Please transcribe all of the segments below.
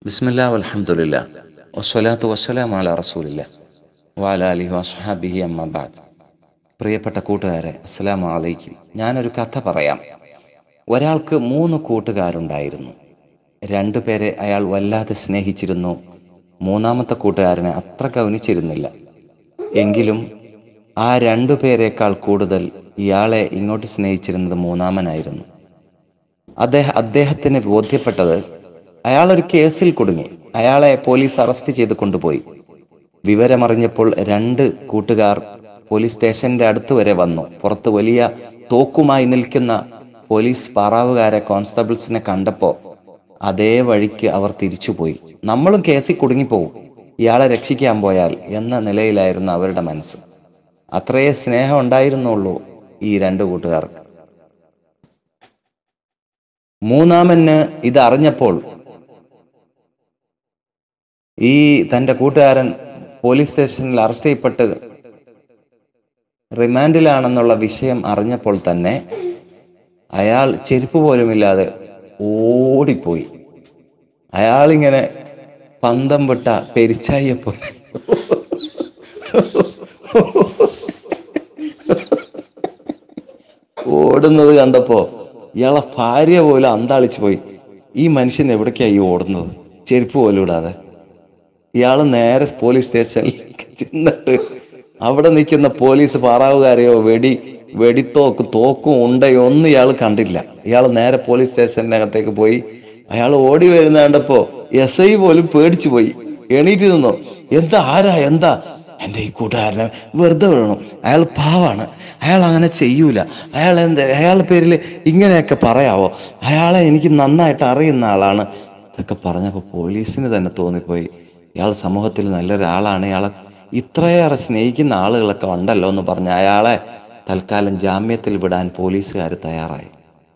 ബിസ്മില്ലാ വൽഹംദുലില്ലാ വസ്സലാത്തു വസ്സലാമു അലാ റസൂലില്ലാ വഅലാ ആലിഹി വസ്ഹബിഹി അമ്മാ ബഅദ്. പ്രിയപ്പെട്ട കൂട്ടുകാരെ, അസ്സലാമു അലൈക്കും. ഞാനൊരു കഥ പറയാം. ഒരാൾക്ക് 3 കൂട്ടുകാരുണ്ടായിരുന്നു. 2 പേരെ അയാൾ വല്ലാതെ സ്നേഹിച്ചിരുന്നു. മൂന്നാമത്തെ കൂട്ടുകാരനെ അത്ര ഗൗനിച്ചിരുന്നില്ല. എങ്കിലും ആ 2 പേരേക്കാൾ കൂടുതൽ ഇയാളെ ഇങ്ങോട്ട് സ്നേഹിച്ചിരുന്നത് മൂന്നാമനായിരുന്നു. അദ്ദേഹത്തിന് ബോധ്യപ്പെട്ടത് അയാളൊരു കേസിൽ കുടുങ്ങി. അയാളെ പോലീസ് അറസ്റ്റ് ചെയ്ത് കൊണ്ടുപോയി. വിവരമറിഞ്ഞപ്പോൾ 2 കൂട്ടുകാർ പോലീസ് സ്റ്റേഷന്റെ അടുത്ത് വരെ വന്നു. പുറത്ത് വലിയ തോക്കുമായി നിൽക്കുന്ന പോലീസ് പാറാവുകാരെ, കോൺസ്റ്റബിൾസിനെ കണ്ടപ്പോ അതേ വഴിക്ക് അവർ തിരിച്ചുപോയി. നമ്മളും കേസിൽ കുടുങ്ങിപ്പോവും, ഇയാളെ രക്ഷിക്കാൻ പോയാൽ എന്ന നിലയിലായിരുന്നു അവരുടെ മനസ്സ്. അത്രയേ സ്നേഹം ഉണ്ടായിരുന്നുള്ളൂ ഈ 2 കൂട്ടുകാർക്ക്. മൂന്നാമന് ഇത് അറിഞ്ഞപ്പോൾ ഈ തൻ്റെ കൂട്ടുകാരൻ പോലീസ് സ്റ്റേഷനിൽ അറസ്റ്റ് ചെയ്യപ്പെട്ട് റിമാൻഡിലാണെന്നുള്ള വിഷയം അറിഞ്ഞപ്പോൾ തന്നെ അയാൾ ചെരുപ്പ് പോലുമില്ലാതെ ഓടിപ്പോയി. അയാളിങ്ങനെ പന്തം വിട്ട പെരിച്ചായിയെപ്പോലെ ഓടുന്നത് കണ്ടപ്പോ ഇയാളെ ഭാര്യ പോലും അന്താളിച്ചു പോയി. ഈ മനുഷ്യൻ എവിടേക്കായി ഓടുന്നത്, ചെരുപ്പ് പോലും ഇടാതെ? ഇയാൾ നേരെ പോലീസ് സ്റ്റേഷനിലേക്ക് ചെന്നിട്ട് അവിടെ നിൽക്കുന്ന പോലീസ് പാറാവുകാരെയോ തോക്കും ഉണ്ടയോ ഒന്നും ഇയാൾ കണ്ടില്ല. ഇയാൾ നേരെ പോലീസ് സ്റ്റേഷനകത്തേക്ക് പോയി. അയാൾ ഓടി വരുന്ന കണ്ടപ്പോ SI പോലും പേടിച്ചു പോയി. എണീറ്റ് നിന്നോ, എന്താ? എൻ്റെ ഈ കൂട്ടുകാരനെ വെറുതെ വിടണം, അയാൾ പാവാണ്, അയാൾ അങ്ങനെ ചെയ്യൂല, അയാളുടെ പേരിൽ ഇങ്ങനെയൊക്കെ പറയാവോ, അയാളെ എനിക്ക് നന്നായിട്ട് അറിയുന്ന ആളാണ്. ഇതൊക്കെ പറഞ്ഞപ്പോൾ പോലീസിന് തന്നെ തോന്നിപ്പോയി ഇയാൾ സമൂഹത്തിൽ നല്ലൊരാളാണ്, ഇയാളെ ഇത്രയേറെ സ്നേഹിക്കുന്ന ആളുകളൊക്കെ ഉണ്ടല്ലോ എന്ന് പറഞ്ഞ് അയാളെ തൽക്കാലം ജാമ്യത്തിൽ വിടാൻ പോലീസുകാർ തയ്യാറായി.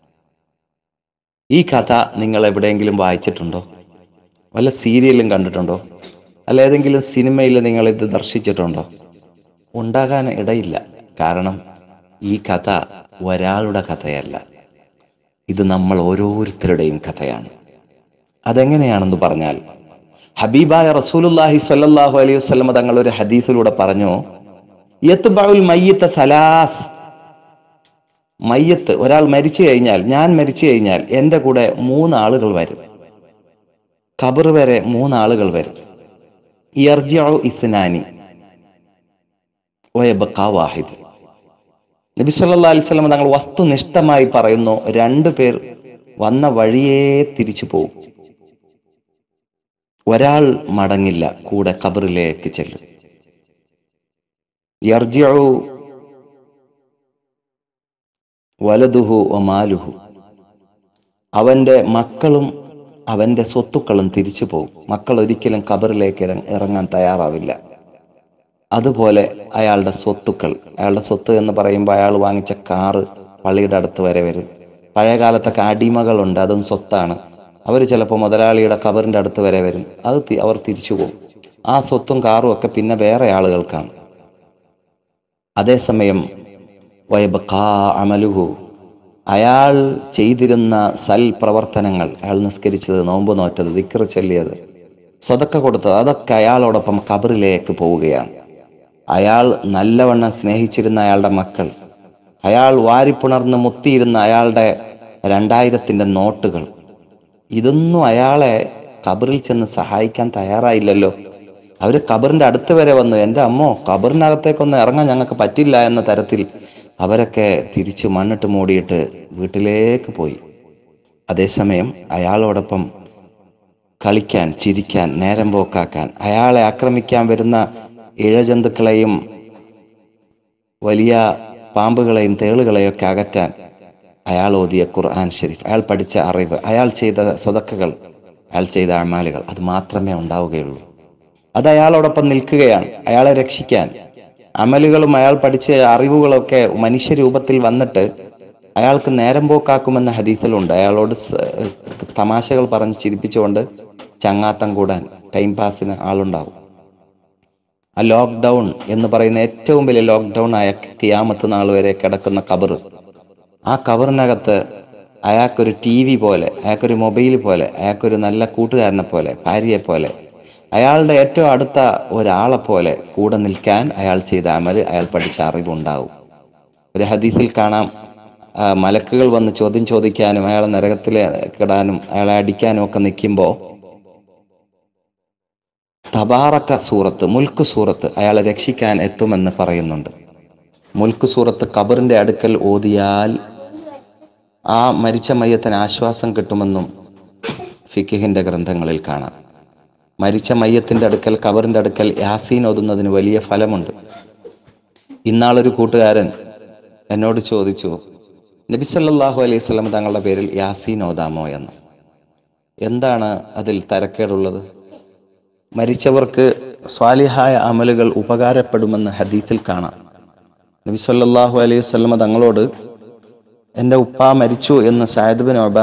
ഈ കഥ നിങ്ങൾ എവിടെയെങ്കിലും വായിച്ചിട്ടുണ്ടോ? വല്ല സീരിയലും കണ്ടിട്ടുണ്ടോ? അല്ല ഏതെങ്കിലും സിനിമയിൽ നിങ്ങൾ ഇത് ദർശിച്ചിട്ടുണ്ടോ? ഉണ്ടാകാൻ ഇടയില്ല. കാരണം ഈ കഥ ഒരാളുടെ കഥയല്ല, ഇത് നമ്മൾ ഓരോരുത്തരുടെയും കഥയാണ്. അതെങ്ങനെയാണെന്ന് പറഞ്ഞാൽ, ഹബീബായ റസൂലുള്ളാഹി സ്വല്ലല്ലാഹു അലൈഹി വസല്ലം തങ്ങൾ ഒരു ഹദീസിലൂടെ പറഞ്ഞു, യത്ബഉൽ മയ്യിത സലാസ്. മയ്യത്ത്, ഒരാൾ മരിച്ചു കഴിഞ്ഞാൽ, ഞാൻ മരിച്ചു കഴിഞ്ഞാൽ എൻ്റെ കൂടെ 3 ആളുകൾ വരും. ഖബർ വരെ 3 ആളുകൾ വരും. യർജിഉ ഇസ്നാനി വയബ്ഖാ വാഹിദ്. നബി സല്ലല്ലാഹു അലൈഹി വസല്ലം തങ്ങൾ വസ്തുനിഷ്ഠമായി പറയുന്നു, 2 പേർ വന്ന വഴിയേ തിരിച്ചു പോകും. ഒരാൾ മടങ്ങില്ല, കൂടെ ഖബറിലേക്ക് ചെല്ലും. യർജിഉ വലതുഹു വമാലുഹു. അവന്റെ മക്കളും അവന്റെ സ്വത്തുക്കളും തിരിച്ചു പോകും. മക്കൾ ഒരിക്കലും ഖബറിലേക്ക് ഇറങ്ങാൻ തയ്യാറാവില്ല. അതുപോലെ അയാളുടെ സ്വത്ത് എന്ന് പറയുമ്പോൾ അയാൾ വാങ്ങിച്ച കാറ് പള്ളിയുടെ അടുത്ത് വരെ വരും. പഴയ കാലത്തൊക്കെ അടിമകളുണ്ട്, അതും സ്വത്താണ്. അവർ ചിലപ്പോൾ മുതലാളിയുടെ ഖബറിന്റെ അടുത്ത് വരെ വരും. അവർ തിരിച്ചു പോകും. ആ സ്വത്തും കാറും ഒക്കെ പിന്നെ വേറെ ആളുകൾക്കാണ്. അതേസമയം വയബ്ഖാ അമലുഹു, അയാൾ ചെയ്തിരുന്ന പ്രവർത്തനങ്ങൾ, അയാൾ നിസ്കരിച്ചത്, നോമ്പ് നോറ്റത്, ദിക്ർ ചൊല്ലിയത്, സ്വതക്ക കൊടുത്തത്, അതൊക്കെ അയാളോടൊപ്പം ഖബറിലേക്ക് പോവുകയാണ്. അയാൾ നല്ലവണ്ണം സ്നേഹിച്ചിരുന്ന അയാളുടെ മക്കൾ, അയാൾ വാരിപ്പുണർന്ന് മുത്തിയിരുന്ന അയാളുടെ 2000-ന്റെ നോട്ടുകൾ, ഇതൊന്നും അയാളെ ഖബറിൽ ചെന്ന് സഹായിക്കാൻ തയ്യാറായില്ലല്ലോ. അവര് ഖബറിന്റെ അടുത്ത് വരെ വന്നു, എൻ്റെ അമ്മോ, ഖബറിനകത്തേക്കൊന്നും ഇറങ്ങാൻ ഞങ്ങൾക്ക് പറ്റില്ല എന്ന തരത്തിൽ അവരൊക്കെ തിരിച്ചു മണ്ണിട്ട് മൂടിയിട്ട് വീട്ടിലേക്ക് പോയി. അതേസമയം അയാളോടൊപ്പം കളിക്കാൻ, ചിരിക്കാൻ, നേരം പോക്കാക്കാൻ, അയാളെ ആക്രമിക്കാൻ വരുന്ന ഇഴജന്തുക്കളെയും വലിയ പാമ്പുകളെയും തേളുകളെയും ഒക്കെ അകറ്റാൻ അയാൾ ഓതിയ ഖുർആൻ ഷരീഫ്, അയാൾ പഠിച്ച അറിവ്, അയാൾ ചെയ്ത സ്വതക്കകൾ, അയാൾ ചെയ്ത അമാലുകൾ, അത് മാത്രമേ ഉണ്ടാവുകയുള്ളൂ. അത് അയാളോടൊപ്പം നിൽക്കുകയാണ്, അയാളെ രക്ഷിക്കാൻ. അമലുകളും അയാൾ പഠിച്ച അറിവുകളൊക്കെ മനുഷ്യരൂപത്തിൽ വന്നിട്ട് അയാൾക്ക് നേരം പോക്കാക്കുമെന്ന ഹദീസിലുണ്ട്. അയാളോട് തമാശകൾ പറഞ്ഞ് ചിരിപ്പിച്ചുകൊണ്ട് ചങ്ങാത്തം കൂടാൻ, ടൈം പാസിന് ആളുണ്ടാവും. ആ ലോക്ക്ഡൗൺ എന്ന് പറയുന്ന ഏറ്റവും വലിയ ലോക്ക്ഡൗൺ ആയ ഖിയാമത്ത് നാൾ വരെ കിടക്കുന്ന ഖബർ, ആ ഖബറിനകത്ത് അയാൾക്കൊരു TV പോലെ, അയാൾക്കൊരു മൊബൈൽ പോലെ, അയാൾക്കൊരു നല്ല കൂട്ടുകാരനെ പോലെ, ഭാര്യയെ പോലെ, അയാളുടെ ഏറ്റവും അടുത്ത ഒരാളെ പോലെ കൂടെ നിൽക്കാൻ അയാൾ ചെയ്ത അമല്, അയാൾ പഠിച്ച അറിവുണ്ടാവും. ഒരു ഹദീസിൽ കാണാം, മലക്കുകൾ വന്ന് ചോദ്യം ചോദിക്കാനും അയാളെ നരകത്തിൽ കിടാനും അയാളെ അടിക്കാനും ഒക്കെ നിൽക്കുമ്പോൾ തബാറക്ക സൂറത്ത്, മുൽക്ക് സൂറത്ത് അയാളെ രക്ഷിക്കാൻ എത്തുമെന്ന് പറയുന്നുണ്ട്. മുൽക്ക് സൂറത്ത് ഖബറിന്റെ അടുക്കൽ ഓതിയാൽ ആ മരിച്ച മയ്യത്തിന് ആശ്വാസം കിട്ടുമെന്നും ഫിഖിഹിന്റെ ഗ്രന്ഥങ്ങളിൽ കാണാം. മരിച്ച മയ്യത്തിന്റെ അടുക്കൽ, ഖബറിന്റെ അടുക്കൽ യാസീൻ ഓതുന്നതിന് വലിയ ഫലമുണ്ട്. ഇന്നാളൊരു കൂട്ടുകാരൻ എന്നോട് ചോദിച്ചു, നബി സല്ലല്ലാഹു അലൈഹി വസല്ലം തങ്ങളുടെ പേരിൽ യാസീൻ ഓതാമോ എന്ന്. എന്താണ് അതിൽ തരക്കേടുള്ളത്? മരിച്ചവർക്ക് സ്വാലിഹായ അമലുകൾ ഉപകാരപ്പെടുമെന്ന് ഹദീത്തിൽ കാണാം. നബി സല്ലല്ലാഹു അലൈഹി വസല്ലം തങ്ങളോട് എൻ്റെ ഉമ്മ മരിച്ചു എന്ന് സഅദ്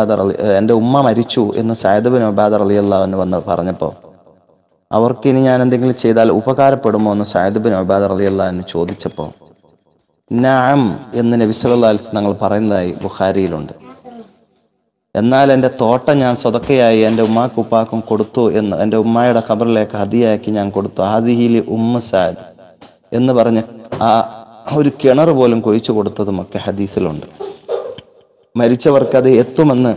ബിൻ ഉബാദ റളിയല്ലാഹു അൻഹു വന്ന് പറഞ്ഞപ്പോൾ, അവർക്ക് ഇനി ഞാൻ എന്തെങ്കിലും ചെയ്താൽ ഉപകാരപ്പെടുമോ എന്ന് സഅദ് ബിൻ ഉബാദ റളിയല്ലാഹു അൻഹു ചോദിച്ചപ്പോൾ, നഅം എന്ന് നബി സല്ലല്ലാഹു അലൈഹി വസല്ലം തങ്ങൾ പറയുന്നതായി ബുഖാരിയിലുണ്ട്. എന്നാൽ എൻ്റെ തോട്ടം ഞാൻ സ്വതക്കയായി എൻ്റെ ഉമ്മാക്കും ഉപ്പാക്കും കൊടുത്തു എന്ന്, എൻ്റെ ഉമ്മായുടെ ഖബറിലേക്ക് ഹദിയാക്കി ഞാൻ കൊടുത്തു, ഹാദിഹിലി ഉമ്മ സഅദ് എന്ന് പറഞ്ഞ് ആ ഒരു കിണർ പോലും കുഴിച്ചു കൊടുത്തതുമൊക്കെ ഹദീസിലുണ്ട്. മരിച്ചവർക്ക് അത് എത്തുമെന്ന്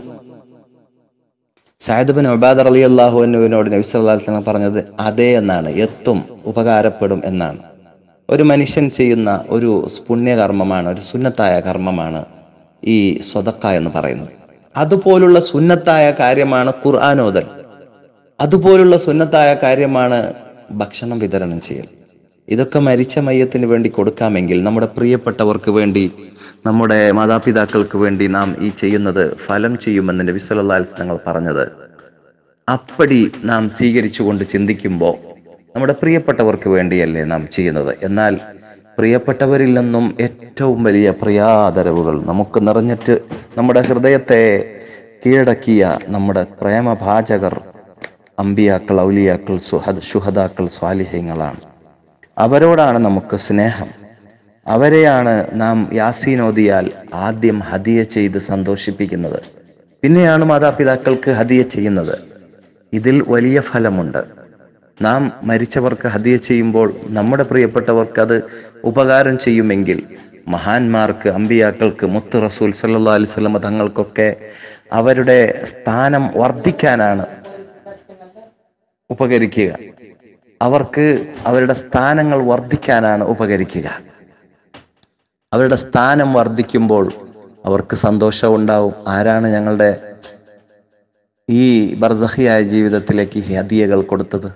സഅദ് ബിൻ ഉബാദ റളിയല്ലാഹു അൻഹുവിനോട് നബി സല്ലല്ലാഹു അലൈഹി വസല്ലം പറഞ്ഞത് അതേ എന്നാണ്, എത്തും, ഉപകാരപ്പെടും എന്നാണ്. ഒരു മനുഷ്യൻ ചെയ്യുന്ന ഒരു പുണ്യകർമ്മമാണ്, ഒരു സുന്നത്തായ കർമ്മമാണ് ഈ സ്വതക്ക എന്ന് പറയുന്നത്. അതുപോലുള്ള സുന്നത്തായ കാര്യമാണ് ഖുർആൻ ഓതൽ, അതുപോലുള്ള സുന്നത്തായ കാര്യമാണ് ഭക്ഷണം വിതരണം ചെയ്യൽ. ഇതൊക്കെ മരിച്ച മയ്യത്തിന് വേണ്ടി കൊടുക്കാമെങ്കിൽ, നമ്മുടെ പ്രിയപ്പെട്ടവർക്ക് വേണ്ടി, നമ്മുടെ മാതാപിതാക്കൾക്ക് വേണ്ടി നാം ഈ ചെയ്യുന്നത് ഫലം ചെയ്യുമെന്ന് നബി സല്ലല്ലാഹു അലൈഹി വസല്ലം തങ്ങൾ പറഞ്ഞത് അപ്പടി നാം സ്വീകരിച്ചുകൊണ്ട് ചിന്തിക്കുമ്പോൾ നമ്മുടെ പ്രിയപ്പെട്ടവർക്ക് വേണ്ടിയല്ലേ നാം ചെയ്യുന്നത്. എന്നാൽ പ്രിയപ്പെട്ടവരിൽ നിന്നും ഏറ്റവും വലിയ പ്രിയാദരവുകൾ നമുക്ക് നിറഞ്ഞിട്ട് നമ്മുടെ ഹൃദയത്തെ കീഴടക്കിയ നമ്മുടെ പ്രേമഭാചകർ അമ്പിയാക്കൾ, ഔലിയാക്കൾ, ശുഹദാക്കൾ, സ്വാലിഹീങ്ങളാണ്. അവരോടാണ് നമുക്ക് സ്നേഹം. അവരെയാണ് നാം യാസീൻ ഓതിയാൽ ആദ്യം ഹദിയ ചെയ്ത് സന്തോഷിപ്പിക്കുന്നത്, പിന്നെയാണ് മാതാപിതാക്കൾക്ക് ഹദിയ ചെയ്യുന്നത്. ഇതിൽ വലിയ ഫലമുണ്ട്. നാം മരിച്ചവർക്ക് ഹദിയ ചെയ്യുമ്പോൾ നമ്മുടെ പ്രിയപ്പെട്ടവർക്ക് അത് ഉപകാരം ചെയ്യുമെങ്കിൽ, മഹാന്മാർക്ക്, അമ്പിയാക്കൾക്ക്, മുത്ത് റസൂൽ സല്ലല്ലാഹു അലൈഹി വസല്ലം തങ്ങൾക്കൊക്കെ അവരുടെ സ്ഥാനം വർദ്ധിക്കാനാണ് ഉപകരിക്കുക. അവർക്ക് അവരുടെ സ്ഥാനങ്ങൾ വർദ്ധിക്കാനാണ് ഉപകരിക്കുക. അവരുടെ സ്ഥാനം വർദ്ധിക്കുമ്പോൾ അവർക്ക് സന്തോഷം ഉണ്ടാവും. ആരാണ് ഞങ്ങളുടെ ഈ ബർസഖിയായ ജീവിതത്തിലേക്ക് ഹദിയകൾ കൊടുത്തത്?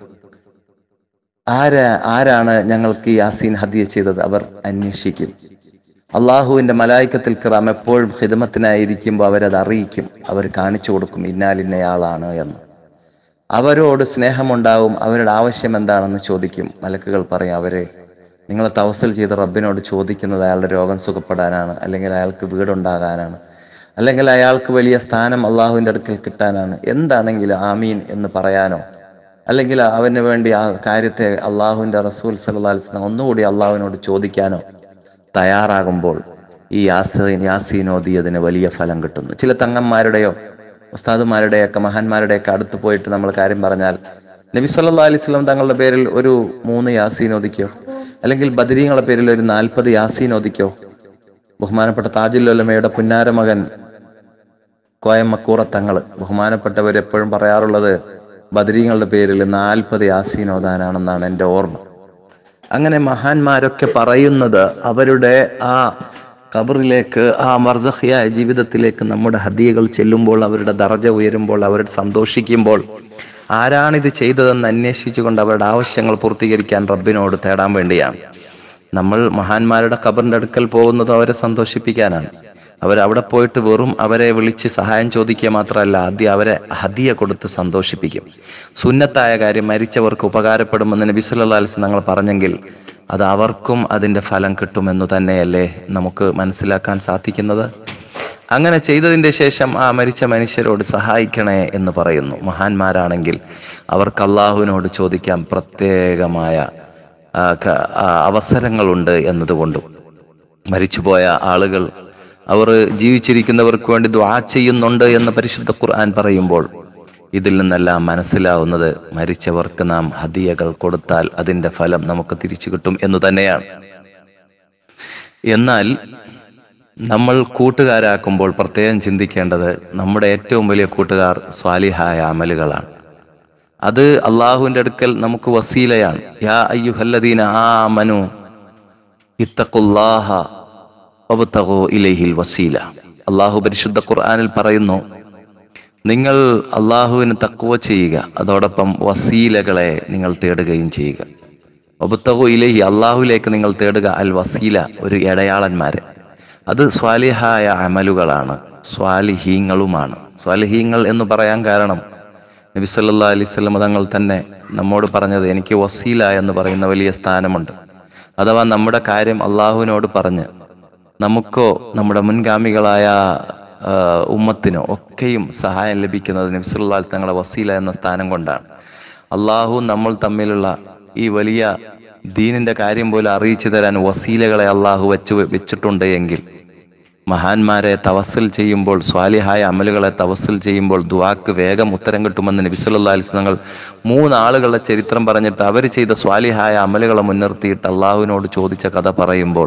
ആരാണ് ഞങ്ങൾക്ക് യാസീൻ ഹദിയ ചെയ്തത്? അവർ അന്വേഷിക്കും. അള്ളാഹുവിന്റെ മലായിക്കത്തിൽ കിറാം എപ്പോഴും ഖിദ്മത്തിനായിരിക്കുമ്പോൾ അവരത് അറിയിക്കും, അവർ കാണിച്ചു കൊടുക്കും ഇന്നാലിന്നയാളാണ് എന്ന്. അവരോട് സ്നേഹമുണ്ടാവും. അവരുടെ ആവശ്യം എന്താണെന്ന് ചോദിക്കും. മലക്കുകൾ പറയും, അവരെ നിങ്ങളെ തവസ്സുൽ ചെയ്ത് റബ്ബിനോട് ചോദിക്കുന്നത് അയാളുടെ രോഗം സുഖപ്പെടാനാണ്, അല്ലെങ്കിൽ അയാൾക്ക് വീടുണ്ടാകാനാണ്, അല്ലെങ്കിൽ അയാൾക്ക് വലിയ സ്ഥാനം അള്ളാഹുവിൻ്റെ അടുക്കൽ കിട്ടാനാണ്. എന്താണെങ്കിലും ആമീൻ എന്ന് പറയാനോ, അല്ലെങ്കിൽ അവന് വേണ്ടി ആ കാര്യത്തെ അള്ളാഹുവിൻ്റെ റസൂൽ സല്ലല്ലാഹു അലൈഹി വസല്ലം ഒന്നുകൂടി അള്ളാഹുവിനോട് ചോദിക്കാനോ തയ്യാറാകുമ്പോൾ ഈ യാസീൻ ഓതിയതിന് വലിയ ഫലം കിട്ടുന്നു. ചില തങ്ങന്മാരുടെയോ ഉസ്താദുമാരുടെയൊക്കെ മഹാന്മാരുടെയൊക്കെ അടുത്ത് പോയിട്ട് നമ്മൾ കാര്യം പറഞ്ഞാൽ, നബി സല്ലല്ലാഹു അലൈഹി വസല്ലം തങ്ങളുടെ പേരിൽ ഒരു 3 യാസീൻ ഓദിക്കോ, അല്ലെങ്കിൽ ബദരീങ്ങളുടെ പേരിൽ ഒരു 40 യാസീൻ ഓദിക്കോ. ബഹുമാനപ്പെട്ട താജുൽ ഉലമയുടെ പുന്നാര മകൻ കോയം മക്കൂറ തങ്ങൾ, ബഹുമാനപ്പെട്ടവരെപ്പോഴും പറയാറുള്ളത് ബദരീങ്ങളുടെ പേരിൽ 40 യാസീൻ ഓതാനാണെന്നാണ് എൻ്റെ ഓർമ്മ. അങ്ങനെ മഹാന്മാരൊക്കെ പറയുന്നത് അവരുടെ ആ ഖബറിലേക്ക്, ആ ബർസഖിയായ ജീവിതത്തിലേക്ക് നമ്മുടെ ഹദിയകൾ ചെല്ലുമ്പോൾ, അവരുടെ ദറജ ഉയരുമ്പോൾ, അവർ സന്തോഷിക്കുമ്പോൾ, ആരാണിത് ചെയ്തതെന്ന് അന്വേഷിച്ചുകൊണ്ട് അവരുടെ ആവശ്യങ്ങൾ പൂർത്തീകരിക്കാൻ റബ്ബിനോട് തേടാൻ വേണ്ടിയാണ്. നമ്മൾ മഹാന്മാരുടെ ഖബറിന്റെ അടുക്കൽ പോകുന്നത് അവരെ സന്തോഷിപ്പിക്കാനാണ്. അവരവിടെ പോയിട്ട് വെറും അവരെ വിളിച്ച് സഹായം ചോദിക്കുക മാത്രമല്ല, ആദ്യം അവരെ ഹദിയ കൊടുത്ത് സന്തോഷിപ്പിക്കും. സുന്നത്തായ കാര്യം മരിച്ചവർക്ക് ഉപകാരപ്പെടുമെന്ന് നബി സല്ലല്ലാഹു അലൈഹി വസല്ലം തങ്ങൾ പറഞ്ഞെങ്കിൽ അത് അവർക്കും അതിൻ്റെ ഫലം കിട്ടുമെന്ന് തന്നെയല്ലേ നമുക്ക് മനസ്സിലാക്കാൻ സാധിക്കുന്നത്. അങ്ങനെ ചെയ്തതിൻ്റെ ശേഷം ആ മരിച്ച മനുഷ്യരോട് സഹായിക്കണേ എന്ന് പറയുന്നു. മഹാന്മാരാണെങ്കിൽ അവർക്ക് അള്ളാഹുവിനോട് ചോദിക്കാൻ പ്രത്യേകമായ അവസരങ്ങളുണ്ട് എന്നതുകൊണ്ടും, മരിച്ചുപോയ ആളുകൾ അവർ ജീവിച്ചിരിക്കുന്നവർക്ക് വേണ്ടി ദുആ ചെയ്യുന്നുണ്ട് എന്ന് പരിശുദ്ധ ഖുർആൻ പറയുമ്പോൾ ഇതിൽ നിന്നെല്ലാം മനസ്സിലാവുന്നത് മരിച്ചവർക്ക് നാം ഹദിയകൾ കൊടുത്താൽ അതിന്റെ ഫലം നമുക്ക് തിരിച്ചു കിട്ടും എന്ന് തന്നെയാണ്. എന്നാൽ നമ്മൾ കൂട്ടുകാരാക്കുമ്പോൾ പ്രത്യേകം ചിന്തിക്കേണ്ടത് നമ്മുടെ ഏറ്റവും വലിയ കൂട്ടുകാർ സ്വാലിഹായ അമലുകളാണ്. അത് അള്ളാഹുവിന്റെ അടുക്കൽ നമുക്ക് വസീലയാണ്. യാ അയ്യുഹല്ലദീന ആമനു ഇത്തഖുല്ലാഹ വബ്തഗൂ ഇലൈഹിൽ വസീല. അള്ളാഹു പരിശുദ്ധ ഖുർആനിൽ പറയുന്നു, നിങ്ങൾ അള്ളാഹുവിന് തഖ്വ ചെയ്യുക, അതോടൊപ്പം വസീലകളെ നിങ്ങൾ തേടുകയും ചെയ്യുക. വബ്തഗൂ ഇലൈഹി, അള്ളാഹുവിലേക്ക് നിങ്ങൾ തേടുക, അൽ വസീല, ഒരു ഇടയാളന്മാരെ. അത് സ്വാലിഹായ അമലുകളാണ്, സ്വാലിഹീങ്ങളുമാണ്. സ്വാലിഹീങ്ങൾ എന്ന് പറയാൻ കാരണം നബി സല്ലല്ലാഹു അലൈഹി വസല്ലം തങ്ങൾ തന്നെ നമ്മോട് പറഞ്ഞത്, എനിക്ക് വസീല എന്ന് പറയുന്ന വലിയ സ്ഥാനമുണ്ട്. അഥവാ നമ്മുടെ കാര്യം അള്ളാഹുവിനോട് പറഞ്ഞ് നമുക്കോ നമ്മുടെ മുൻഗാമികളായ ഉമ്മത്തിനോ ഒക്കെയും സഹായം ലഭിക്കുന്നത് നബി സല്ലല്ലാഹു അലൈഹി വസല്ലം തങ്ങളുടെ വസീല എന്ന സ്ഥാനം കൊണ്ടാണ്. അള്ളാഹു നമ്മൾ തമ്മിലുള്ള ഈ വലിയ ദീനിന്റെ കാര്യം പോലും അറിയിച്ചു തരാൻ വസീലകളെ അള്ളാഹു വെച്ചിട്ടുണ്ട് എങ്കിൽ, മഹാന്മാരെ തവസ്സുൽ ചെയ്യുമ്പോൾ, സ്വാലിഹായ അമലുകളെ തവസ്സുൽ ചെയ്യുമ്പോൾ ദുആക്ക് വേഗം ഉത്തരം കിട്ടുമെന്ന് നബി സല്ലല്ലാഹു അലൈഹി വസല്ലം 3 ആളുകളുടെ ചരിത്രം പറഞ്ഞിട്ട് അവർ ചെയ്ത സ്വാലിഹായ അമലുകളെ മുൻനിർത്തിയിട്ട് അള്ളാഹുവിനോട് ചോദിച്ച കഥ പറയുമ്പോൾ,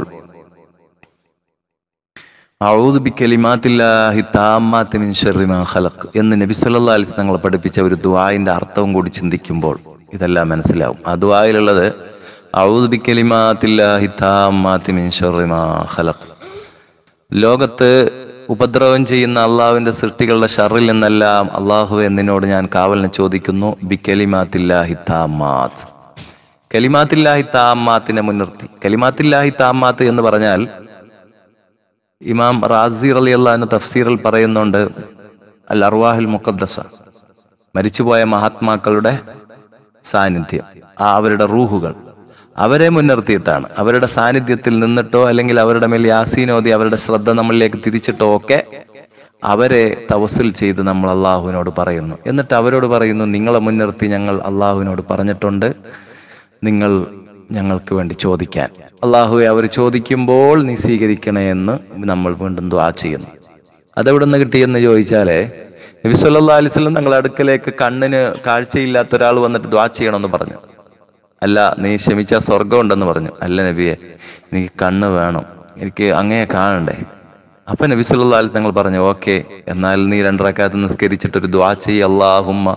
അഊദു ബികലിമാത്തില്ലാഹി താമ്മാത്തി മിൻ ശർരി മാ ഖലഖ് എന്ന് നബി സല്ലല്ലാഹു അലൈഹി വസല്ലം പഠിപ്പിച്ച ഒരു ദുആഇന്റെ അർത്ഥവും കൂടി ചിന്തിക്കുമ്പോൾ ഇതെല്ലാം മനസ്സിലാവും. ആ ദുആയിലുള്ളത് അഊദു ബികലിമാത്തില്ലാഹി താമ്മാത്തി മിൻ ശർരി മാ ഖലഖ്, ലോകത്ത് ഉപദ്രവം ചെയ്യുന്ന അള്ളാഹുവിന്റെ സൃഷ്ടികളുടെ ഷറിൽ നിന്നെല്ലാം അള്ളാഹുവേ നിന്നോട് ഞാൻ കാവലിനെ ചോദിക്കുന്നു. ബികലിമാത്തില്ലാഹി താമ്മാത്ത്, കലിമാത്തില്ലാഹി താമ്മാത്തിനെ മുൻനിർത്തി. കലിമാത്തില്ലാഹി താമ്മാത്ത് എന്ന് പറഞ്ഞാൽ ഇമാം റാസി റളിയല്ലാഹു അൻഹു തഫ്സീറിൽ പറയുന്നുണ്ട്, അൽ അർവാഹുൽ മുഖദ്ദസ, മരിച്ചുപോയ മഹാത്മാക്കളുടെ സാന്നിധ്യം, അവരുടെ റൂഹുകൾ, അവരെ മുൻനിർത്തിയിട്ടാണ്. അവരുടെ സാന്നിധ്യത്തിൽ നിന്നിട്ടോ അല്ലെങ്കിൽ അവരുടെ മേൽ യാസീൻ ഓതി അവരുടെ ശ്രദ്ധ നമ്മളിലേക്ക് തിരിച്ചിട്ടോ ഒക്കെ അവരെ തവസ്സുൽ ചെയ്ത് നമ്മൾ അള്ളാഹുവിനോട് പറയുന്നു. എന്നിട്ട് അവരോട് പറയുന്നു, നിങ്ങളെ മുൻനിർത്തി ഞങ്ങൾ അള്ളാഹുവിനോട് പറഞ്ഞിട്ടുണ്ട് നിങ്ങൾ ഞങ്ങൾക്ക് വേണ്ടി ചോദിക്കാൻ. അള്ളാഹുവെ അവർ ചോദിക്കുമ്പോൾ നീ സ്വീകരിക്കണേ എന്ന് നമ്മൾ വീണ്ടും ദുആ ചെയ്യുന്നു. അതെവിടെ നിന്ന് കിട്ടിയെന്ന് ചോദിച്ചാലേ, നബി സല്ലല്ലാഹു അലൈഹി വസല്ലം തങ്ങളുടെ അടുക്കലേക്ക് കണ്ണിന് കാഴ്ചയില്ലാത്ത ഒരാൾ വന്നിട്ട് ദുആ ചെയ്യണമെന്ന് പറഞ്ഞു. അല്ല, നീ ക്ഷമിച്ച സ്വർഗം ഉണ്ടെന്ന് പറഞ്ഞു. അല്ല നബിയെ, എനിക്ക് കണ്ണ് വേണം, എനിക്ക് അങ്ങയെ കാണണ്ടേ. അപ്പൊ നബി സല്ലല്ലാഹു അലൈഹി തങ്ങൾ പറഞ്ഞു, ഓക്കെ, എന്നാൽ നീ 2 റക്അത്ത് നിസ്കരിച്ചിട്ടൊരു ദുആ ചെയ്യ്. അല്ലാഹുമ്മ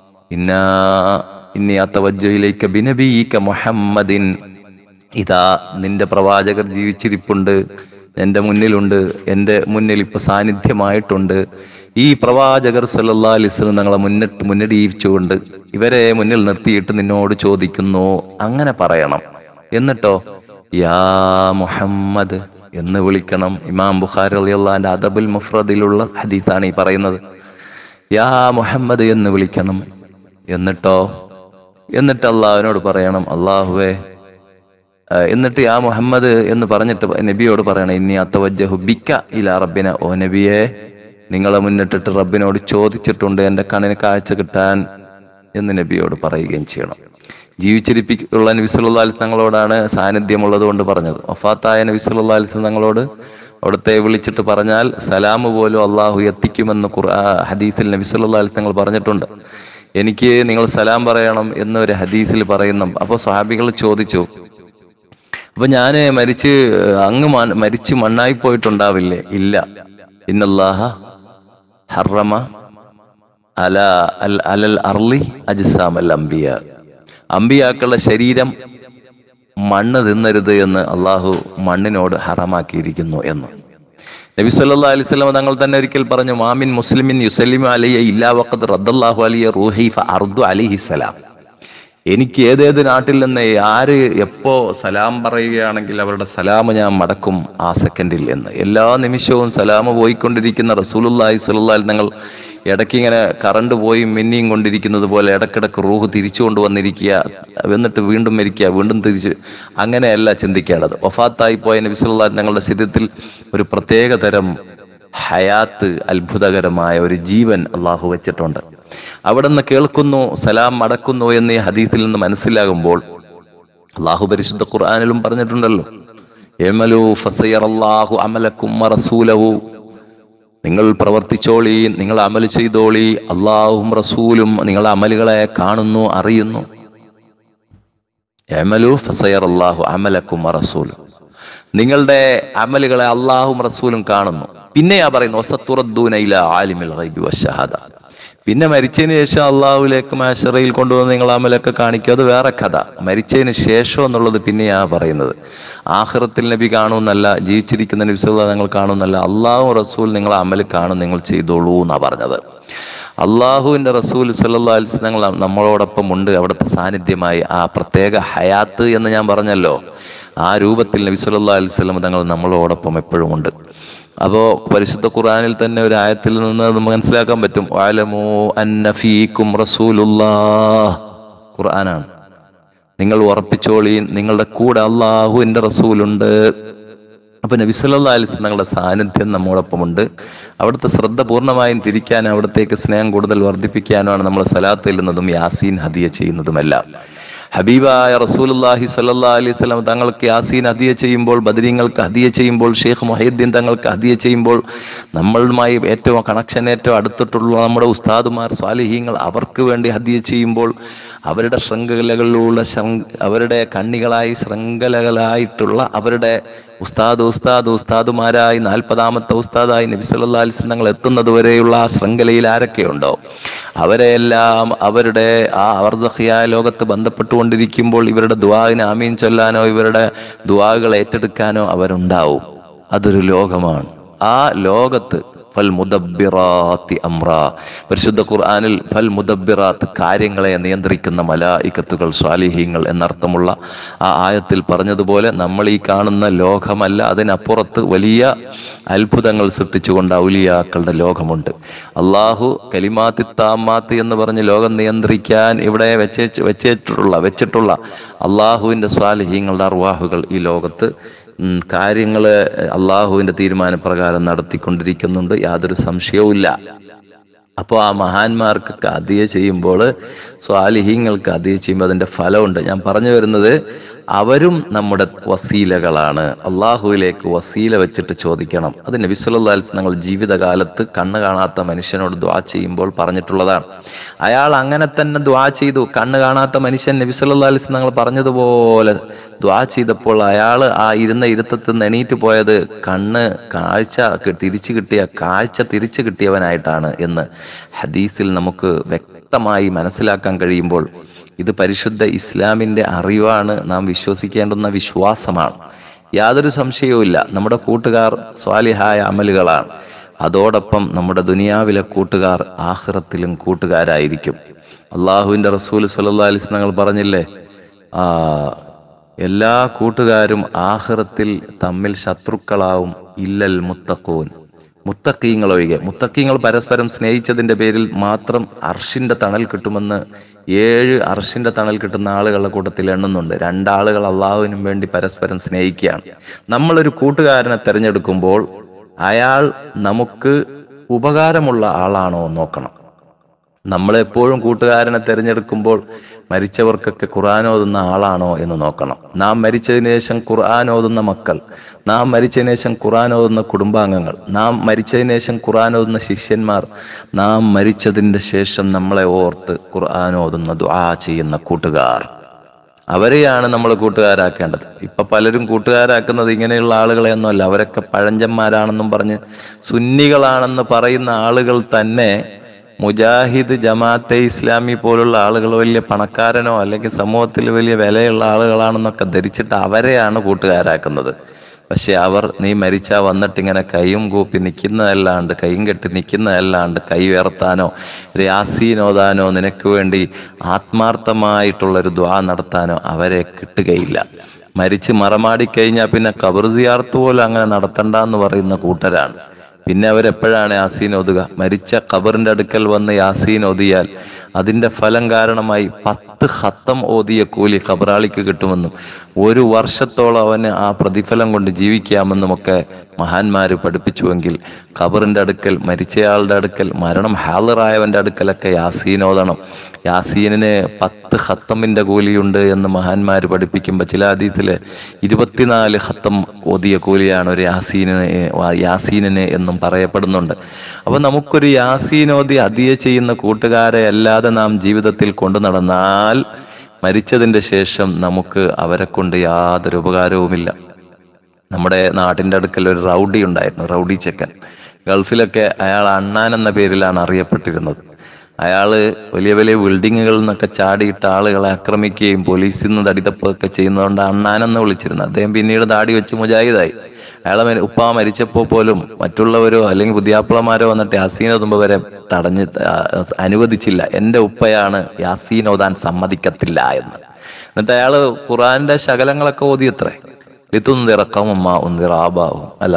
ഇന്നി അതവജ്ജഹു ഇലൈക ബിനബിയിക മുഹമ്മദിൻ. ഇതാ നിന്റെ പ്രവാചകർ ജീവിച്ചിരിപ്പുണ്ട്, എന്റെ മുന്നിലുണ്ട്, എന്റെ മുന്നിൽ ഇപ്പൊ സാന്നിധ്യമായിട്ടുണ്ട്. ഈ പ്രവാചകർ സല്ലല്ലാഹു അലൈഹി വസല്ലം തങ്ങളെ മുന്നടിയിച്ചുകൊണ്ട് ഇവരെ മുന്നിൽ നിർത്തിയിട്ട് നിന്നോട് ചോദിക്കുന്നു. അങ്ങനെ പറയണം. എന്നിട്ടോ യാ മുഹമ്മദ് എന്ന് വിളിക്കണം. ഇമാം ബുഖാരി റളിയല്ലാഹു അൻഹു അദബുൽ മുഫ്രദിലുള്ള ഹദീസാണ് ഈ പറയുന്നത്. യാ മുഹമ്മദ് എന്ന് വിളിക്കണം. എന്നിട്ട് അള്ളാഹുവിനോട് പറയണം, അള്ളാഹുവേ, എന്നിട്ട് യാ മുഹമ്മദ് എന്ന് പറഞ്ഞിട്ട് നബിയോട് പറയണം, ഇന്നി അതവജ്ജഹു ബിക ഇലാ റബ്ബിന, ഓ നബിയെ, നിങ്ങളെ മുന്നിട്ടിട്ട് റബ്ബിനോട് ചോദിച്ചിട്ടുണ്ട് എന്റെ കണ്ണിന് കാഴ്ച കിട്ടാൻ എന്ന് നബിയോട് പറയുകയും ചെയ്യണം. ജീവിച്ചിരിപ്പിക്കുള്ള നബി സല്ലല്ലാഹു അലൈഹി തങ്ങളോടാണ് സാന്നിധ്യമുള്ളത് കൊണ്ട് പറഞ്ഞത്. വഫാത്തായ നബി സല്ലല്ലാഹു അലൈഹി തങ്ങളോട് അവിടുത്തെ വിളിച്ചിട്ട് പറഞ്ഞാൽ സലാമ് പോലും അള്ളാഹു എത്തിക്കുമെന്ന് ഹദീസിൽ നബി സല്ലല്ലാഹു അലൈഹി തങ്ങൾ പറഞ്ഞിട്ടുണ്ട്. എനിക്ക് നിങ്ങൾ സലാം പറയണം എന്നൊരു ഹദീസിൽ പറയുന്നു. അപ്പൊ സ്വഹാബികൾ ചോദിച്ചു, അപ്പൊ ഞാന് മരിച്ച് മണ്ണായി പോയിട്ടുണ്ടാവില്ലേ? ഇല്ല. ഇന്നല്ലാഹ ഹറമ അലൽ അർളി അജ്സാമൽ അംബിയ, അംബിയാക്കളുടെ ശരീരം മണ്ണ് തിന്നരുത് എന്ന് അള്ളാഹു മണ്ണിനോട് ഹറമാക്കിയിരിക്കുന്നു എന്ന് നബി സല്ലല്ലാഹു അലൈഹി വസല്ലം തങ്ങൾ തന്നെ ഒരിക്കൽ പറഞ്ഞു, മാമിൻ മുസ്ലിമിൻ യുസല്ലിമു അലയ്യ ഇല്ലാ വഖദ് റദ്ദല്ലാഹു അലൈഹി റൂഹി ഫഅർദു അലൈഹി സലാം. എനിക്ക് ഏതേത് നാട്ടിൽ നിന്ന് ആര് എപ്പോ സലാം പറയുകയാണെങ്കിൽ അവരുടെ സലാം ഞാൻ മടക്കും ആ സെക്കൻഡിൽ എന്ന്. എല്ലാ നിമിഷവും സലാം പോയിക്കൊണ്ടിരിക്കുന്ന റസൂലുള്ളാഹി സ്വല്ലല്ലാഹു അലൈഹി തങ്ങൾ ഇടയ്ക്ക് ഇങ്ങനെ കറണ്ട് പോയി മിന്നിയും കൊണ്ടിരിക്കുന്നത് പോലെ ഇടക്കിടക്ക് റൂഹ് തിരിച്ചു കൊണ്ടുവന്നിരിക്കുക, എന്നിട്ട് വീണ്ടും മരിക്കുക, വീണ്ടും തിരിച്ച്, അങ്ങനെയല്ല ചിന്തിക്കേണ്ടത്. വഫാത്തായി പോയ നബി സല്ലല്ലാഹു അലൈഹി തങ്ങളുടെ ശരീരത്തിൽ ഒരു പ്രത്യേക തരം ഹയാത്ത്, അത്ഭുതകരമായ ഒരു ജീവൻ അള്ളാഹു വെച്ചിട്ടുണ്ട്. അവിടെ നിന്ന് കേൾക്കുന്നു, സലാം മടക്കുന്നു എന്ന് ഈ ഹദീസിൽ നിന്ന് മനസ്സിലാകുമ്പോൾ അള്ളാഹു പരിശുദ്ധ ഖുർആനിലും പറഞ്ഞിട്ടുണ്ടല്ലോ, ഇഅ്മലൂ ഫസയറല്ലാഹു അമലക്കും വറസൂലഹു, നിങ്ങൾ പ്രവർത്തിച്ചോളി, നിങ്ങൾ അമൽ ചെയ്തോളി, അല്ലാഹും റസൂലും നിങ്ങളുടെ അമലുകളെ കാണുന്നു, അറിയുന്നു. ഇഅ്മലൂ ഫസയറല്ലാഹു അമലക്കും വറസൂലഹു, നിങ്ങളുടെ അമലുകളെ അല്ലാഹും റസൂലും കാണുന്നു. പിന്നെയാ പറയുന്നു വസതുറദ്ദൂന ഇലാ ആലിമിൽ ഗൈബി വശഹാദ, പിന്നെ മരിച്ചതിന് ശേഷം അള്ളാഹുവിലേക്ക് മഹ്ശറയിൽ കൊണ്ടുവന്ന് നിങ്ങൾ അമലൊക്കെ കാണിക്കും, അത് വേറെ കഥ. മരിച്ചതിന് ശേഷം എന്നുള്ളത് പിന്നെയാ പറയുന്നത്. ആഖിറത്തിൽ നബി കാണുമെന്നല്ല, ജീവിച്ചിരിക്കുന്ന നബി സല്ലല്ലാഹു അലൈഹി വസല്ലം നിങ്ങൾ കാണുമെന്നല്ല, അള്ളാഹു റസൂൽ നിങ്ങളെ അമൽ കാണും, നിങ്ങൾ ചെയ്തോളൂ എന്നാ പറഞ്ഞത്. അള്ളാഹുവിന്റെ റസൂൽ സല്ലല്ലാഹു അലൈഹി വസല്ലം നമ്മളോടൊപ്പം ഉണ്ട്, അവിടുത്തെ സാന്നിധ്യമായി. ആ പ്രത്യേക ഹയാത്ത് എന്ന് ഞാൻ പറഞ്ഞല്ലോ, ആ രൂപത്തിൽ നബി സല്ലല്ലാഹു അലൈഹി വസല്ലം തങ്ങൾ നമ്മളോടൊപ്പം എപ്പോഴും ഉണ്ട്. അപ്പോ പരിശുദ്ധ ഖുർആനിൽ തന്നെ ഒരു ആയത്തിൽ നിന്ന് നമുക്ക് മനസ്സിലാക്കാൻ പറ്റും, വഅലമൂ അന്ന ഫീകും റസൂലുള്ളാഹ്, ഖുർആനാണ്. നിങ്ങൾ ഉറപ്പിച്ചോളീ, നിങ്ങളുടെ കൂടെ അള്ളാഹുവിന്റെ റസൂലുണ്ട്. അപ്പൊ നബി സല്ലല്ലാഹു അലൈഹി വസല്ലം തങ്ങളുടെ സാന്നിധ്യം നമ്മോടൊപ്പമുണ്ട്. അവിടുത്തെ ശ്രദ്ധ പൂർണ്ണമായും തിരിക്കാനും അവിടത്തേക്ക് സ്നേഹം കൂടുതൽ വർദ്ധിപ്പിക്കാനുമാണ് നമ്മൾ സലാത്ത് ചെല്ലുന്നതും യാസീൻ ഹദിയ ചെയ്യുന്നതുമെല്ലാം. ഹബീബായ റസൂലുള്ളാഹി സ്വല്ലല്ലാഹു അലൈഹി വസല്ലം തങ്ങൾക്ക് യാസീൻ ഹദിയ ചെയ്യുമ്പോൾ, ബദരീങ്ങൾക്ക് ഹദിയ ചെയ്യുമ്പോൾ, ഷെയ്ഖ് മുഹയ്യിദ്ദീൻ തങ്ങൾക്ക് ഹദിയ ചെയ്യുമ്പോൾ, നമ്മളുമായി ഏറ്റവും കണക്ഷൻ ഏറ്റവും അടുത്തിട്ടുള്ള നമ്മുടെ ഉസ്താദുമാർ സ്വാലിഹീങ്ങൾ അവർക്ക് വേണ്ടി ഹദിയ ചെയ്യുമ്പോൾ, അവരുടെ ശൃംഖലകളിലുള്ള അവരുടെ കണ്ണികളായി ശൃംഖലകളായിട്ടുള്ള അവരുടെ ഉസ്താദുമാരായി 40ാമത്തെ ഉസ്താദായി നബി സല്ലല്ലാഹു അലൈഹി വസല്ലം തങ്ങൾ എത്തുന്നത് വരെയുള്ള ആ ശൃംഖലയിൽ ആരൊക്കെയുണ്ടോ അവരെല്ലാം അവരുടെ ആ ബർസഖിയായ ലോകത്ത് ബന്ധപ്പെട്ടുകൊണ്ടിരിക്കുമ്പോൾ ഇവരുടെ ദുആഇന് ആമീൻ ചൊല്ലാനോ ഇവരുടെ ദുആകൾ ഏറ്റെടുക്കാനോ അവരുണ്ടാവും. അതൊരു ലോകമാണ്. ആ ലോകത്ത് ഫൽ മുദബ്ബിറാത്തി അംറ, പരിശുദ്ധ ഖുർആനിൽ ഫൽ മുദബ്ബിറാത്ത്, കാര്യങ്ങളെ നിയന്ത്രിക്കുന്ന മലായികത്തുകൾ, സ്വാലിഹീങ്ങൾ എന്നർത്ഥമുള്ള ആ ആയത്തിൽ പറഞ്ഞതുപോലെ നമ്മൾ ഈ കാണുന്ന ലോകമല്ല, അതിനപ്പുറത്ത് വലിയ അത്ഭുതങ്ങൾ സൃഷ്ടിച്ചുകൊണ്ട് ഔലിയാക്കളുടെ ലോകമുണ്ട്. അള്ളാഹു കലിമാത്തി താമാത്ത് എന്ന് പറഞ്ഞ് ലോകം നിയന്ത്രിക്കാൻ ഇവിടെ വെച്ചിട്ടുള്ള അള്ളാഹുവിന്റെ സ്വാലിഹീങ്ങളുടെ അർവാഹുകൾ ഈ ലോകത്ത് കാര്യങ്ങള് അള്ളാഹുവിന്റെ തീരുമാനപ്രകാരം നടത്തിക്കൊണ്ടിരിക്കുന്നുണ്ട്, യാതൊരു സംശയവുമില്ല. അപ്പോൾ ആ മഹാന്മാർക്ക് ഹദിയ ചെയ്യുമ്പോൾ, സ്വാലിഹീങ്ങൾക്ക് ഹദിയ ചെയ്യുമ്പോൾ അതിന്റെ ഫലമുണ്ട്. ഞാൻ പറഞ്ഞു വരുന്നത്, അവരും നമ്മുടെ വസീലകളാണ്. അള്ളാഹുവിലേക്ക് വസീല വെച്ചിട്ട് ചോദിക്കണം. അത് നബി സല്ലല്ലാഹു അലൈഹി വസല്ലം ജീവിതകാലത്ത് കണ്ണ് കാണാത്ത മനുഷ്യനോട് ദുആ ചെയ്യുമ്പോൾ പറഞ്ഞിട്ടുള്ളതാണ്. അയാൾ അങ്ങനെ തന്നെ ദുആ ചെയ്തു. കണ്ണ് കാണാത്ത മനുഷ്യൻ നബി സല്ലല്ലാഹു അലൈഹി വസല്ലം പറഞ്ഞതുപോലെ ദുആ ചെയ്തപ്പോൾ അയാൾ ആ ഇരുന്ന ഇരുത്തത്തിൽ നിന്ന് എണീറ്റ് പോയത് കണ്ണ് തിരിച്ചു കിട്ടിയവനായിട്ടാണ് എന്ന് ഹദീസിൽ നമുക്ക് വ്യക്തമായി മനസ്സിലാക്കാൻ കഴിയുമ്പോൾ, ഇത് പരിശുദ്ധ ഇസ്ലാമിന്റെ അറിവാണ്, നാം വിശ്വസിക്കേണ്ടുന്ന വിശ്വാസമാണ്. യാതൊരു സംശയവുമില്ല. നമ്മുടെ കൂട്ടുകാർ സ്വാലിഹായ അമലുകളാണ്. അതോടൊപ്പം നമ്മുടെ ദുനിയാവിലെ കൂട്ടുകാർ ആഖിറത്തിലും കൂട്ടുകാരായിരിക്കും. അള്ളാഹുവിന്റെ റസൂൽ സ്വല്ലല്ലാഹു അലൈഹി വസല്ലം പറഞ്ഞില്ലേ, എല്ലാ കൂട്ടുകാരും ആഖിറത്തിൽ തമ്മിൽ ശത്രുക്കളാവും ഇല്ലൽ മുത്തഖൂൻ, മുത്തഖീങ്ങൾ ഒഴികെ. മുത്തഖീങ്ങൾ പരസ്പരം സ്നേഹിച്ചതിന്റെ പേരിൽ മാത്രം അർഷിന്റെ തണൽ കിട്ടുമെന്ന് 7 അർഷിന്റെ തണൽ കിട്ടുന്ന ആളുകളുടെ കൂട്ടത്തിൽ എണ്ണുന്നുണ്ട്. 2 ആളുകൾ അള്ളാഹുവിനും വേണ്ടി പരസ്പരം സ്നേഹിക്കുകയാണ്. നമ്മളൊരു കൂട്ടുകാരനെ തിരഞ്ഞെടുക്കുമ്പോൾ അയാൾ നമുക്ക് ഉപകാരമുള്ള ആളാണോ നോക്കണം. നമ്മളെപ്പോഴും കൂട്ടുകാരനെ തിരഞ്ഞെടുക്കുമ്പോൾ മരിച്ചവർക്കൊക്കെ ഖുർആൻ ഓതുന്ന ആളാണോ എന്ന് നോക്കണം. നാം മരിച്ചതിന് ശേഷം ഖുർആൻ ഓതുന്ന മക്കൾ, നാം മരിച്ചതിന് ശേഷം ഖുർആൻ ഓതുന്ന കുടുംബാംഗങ്ങൾ, നാം മരിച്ചതിന് ശേഷം ഖുർആൻ ഓതുന്ന ശിഷ്യന്മാർ, നാം മരിച്ചതിൻ്റെ ശേഷം നമ്മളെ ഓർത്ത് ഖുർആൻ ഓതുന്ന ദുആ ചെയ്യുന്ന കൂട്ടുകാർ, അവരെയാണ് നമ്മൾ കൂട്ടുകാരാക്കേണ്ടത്. ഇപ്പൊ പലരും കൂട്ടുകാരാക്കുന്നത് ഇങ്ങനെയുള്ള ആളുകളെയൊന്നുമല്ല. അവരൊക്കെ പഴഞ്ചന്മാരാണെന്നും പറഞ്ഞ് സുന്നികളാണെന്ന് പറയുന്ന ആളുകൾ തന്നെ മുജാഹിദ്, ജമാഅത്തെ ഇസ്ലാമി പോലുള്ള ആളുകൾ വലിയ പണക്കാരനോ അല്ലെങ്കിൽ സമൂഹത്തിൽ വലിയ വിലയുള്ള ആളുകളാണെന്നൊക്കെ ധരിച്ചിട്ട് അവരെയാണ് കൂട്ടുകാരാക്കുന്നത്. പക്ഷെ അവർ നീ മരിച്ചാ വന്നിട്ട് ഇങ്ങനെ കൈയും കൂപ്പി നിൽക്കുന്നതല്ലാണ്ട്, കൈയും കെട്ടി നിൽക്കുന്നതല്ലാണ്ട് കൈ ഉയർത്താനോ യാസീൻ ഓതാനോ നിനക്ക് വേണ്ടി ആത്മാർത്ഥമായിട്ടുള്ളൊരു ദുആ നടത്താനോ അവരെ കിട്ടുകയില്ല. മരിച്ച് മറമാടിക്കഴിഞ്ഞാൽ പിന്നെ ഖബർ സിയാറത്ത് പോലും അങ്ങനെ നടത്തണ്ടെന്ന് പറയുന്ന കൂട്ടരാണ്. പിന്നെ അവരെപ്പോഴാണ് യാസീൻ ഓതുക? മരിച്ച ഖബറിന്റെ അടുക്കൽ വന്ന് യാസീൻ ഓതിയാൽ അതിന്റെ ഫലം കാരണമായി 10 ഖത്തം ഓതിയ കൂലി ഖബറാളിക്ക് കിട്ടുമെന്നും 1 വർഷത്തോളം അവന് ആ പ്രതിഫലം കൊണ്ട് ജീവിക്കാമെന്നുമൊക്കെ മഹാന്മാര് പഠിപ്പിച്ചുവെങ്കിൽ ഖബറിന്റെ അടുക്കൽ, മരിച്ചയാളുടെ അടുക്കൽ, മരണം ഹാളിറായവന്റെ അടുക്കലൊക്കെ യാസീൻ ഓതണം. യാസീനിന് 10 ഖത്തമിന്റെ കൂലിയുണ്ട് എന്ന് മഹാന്മാര് പഠിപ്പിക്കുമ്പോൾ ചില ഹദീസില് 24 ഖത്തം ഓതിയ കൂലിയാണ് ഒരു യാസീനിന് എന്നും പറയപ്പെടുന്നുണ്ട്. അപ്പൊ നമുക്കൊരു യാസീൻ ഓതി ഹദിയ ചെയ്യുന്ന കൂട്ടുകാരെ അല്ലാതെ നാം ജീവിതത്തിൽ കൊണ്ടു നടന്നാൽ മരിച്ചതിന്റെ ശേഷം നമുക്ക് അവരെ കൊണ്ട് യാതൊരു ഉപകാരവുമില്ല. നമ്മുടെ നാട്ടിന്റെ അടുക്കൽ ഒരു റൗഡി ഉണ്ടായിരുന്നു, റൗഡി ചെക്കൻ. ഗൾഫിലൊക്കെ അയാൾ അണ്ണാൻ എന്ന പേരിലാണ് അറിയപ്പെട്ടിരുന്നത്. അയാള് വലിയ വലിയ ബിൽഡിങ്ങുകളിൽ നിന്നൊക്കെ ചാടിയിട്ട് ആളുകളെ ആക്രമിക്കുകയും പോലീസിൽ നിന്ന് തടിതപ്പൊക്കെ ചെയ്യുന്നതുകൊണ്ട് അണ്ണാനെന്ന് വിളിച്ചിരുന്നു. അദ്ദേഹം പിന്നീട് താടി വെച്ച് മുജാഹിദായി. അയാളെ ഉപ്പ മരിച്ചപ്പോൾ പോലും മറ്റുള്ളവരോ അല്ലെങ്കിൽ പുതിയാപ്പിളമാരോ വന്നിട്ട് യാസീൻ ഓതുമ്പോൾ വരെ അനുവദിച്ചില്ല. എന്റെ ഉപ്പയാണ് യാസീൻ ഓതാൻ സമ്മതിക്കത്തില്ല എന്ന്. എന്നിട്ട് അയാള് ഖുർആന്റെ ശകലങ്ങളൊക്കെ ഓതിയത്രേ. ലിതുന്ദിറ ഖൗമൻ ഉന്ദിറ ആബാഉഹും അല്ല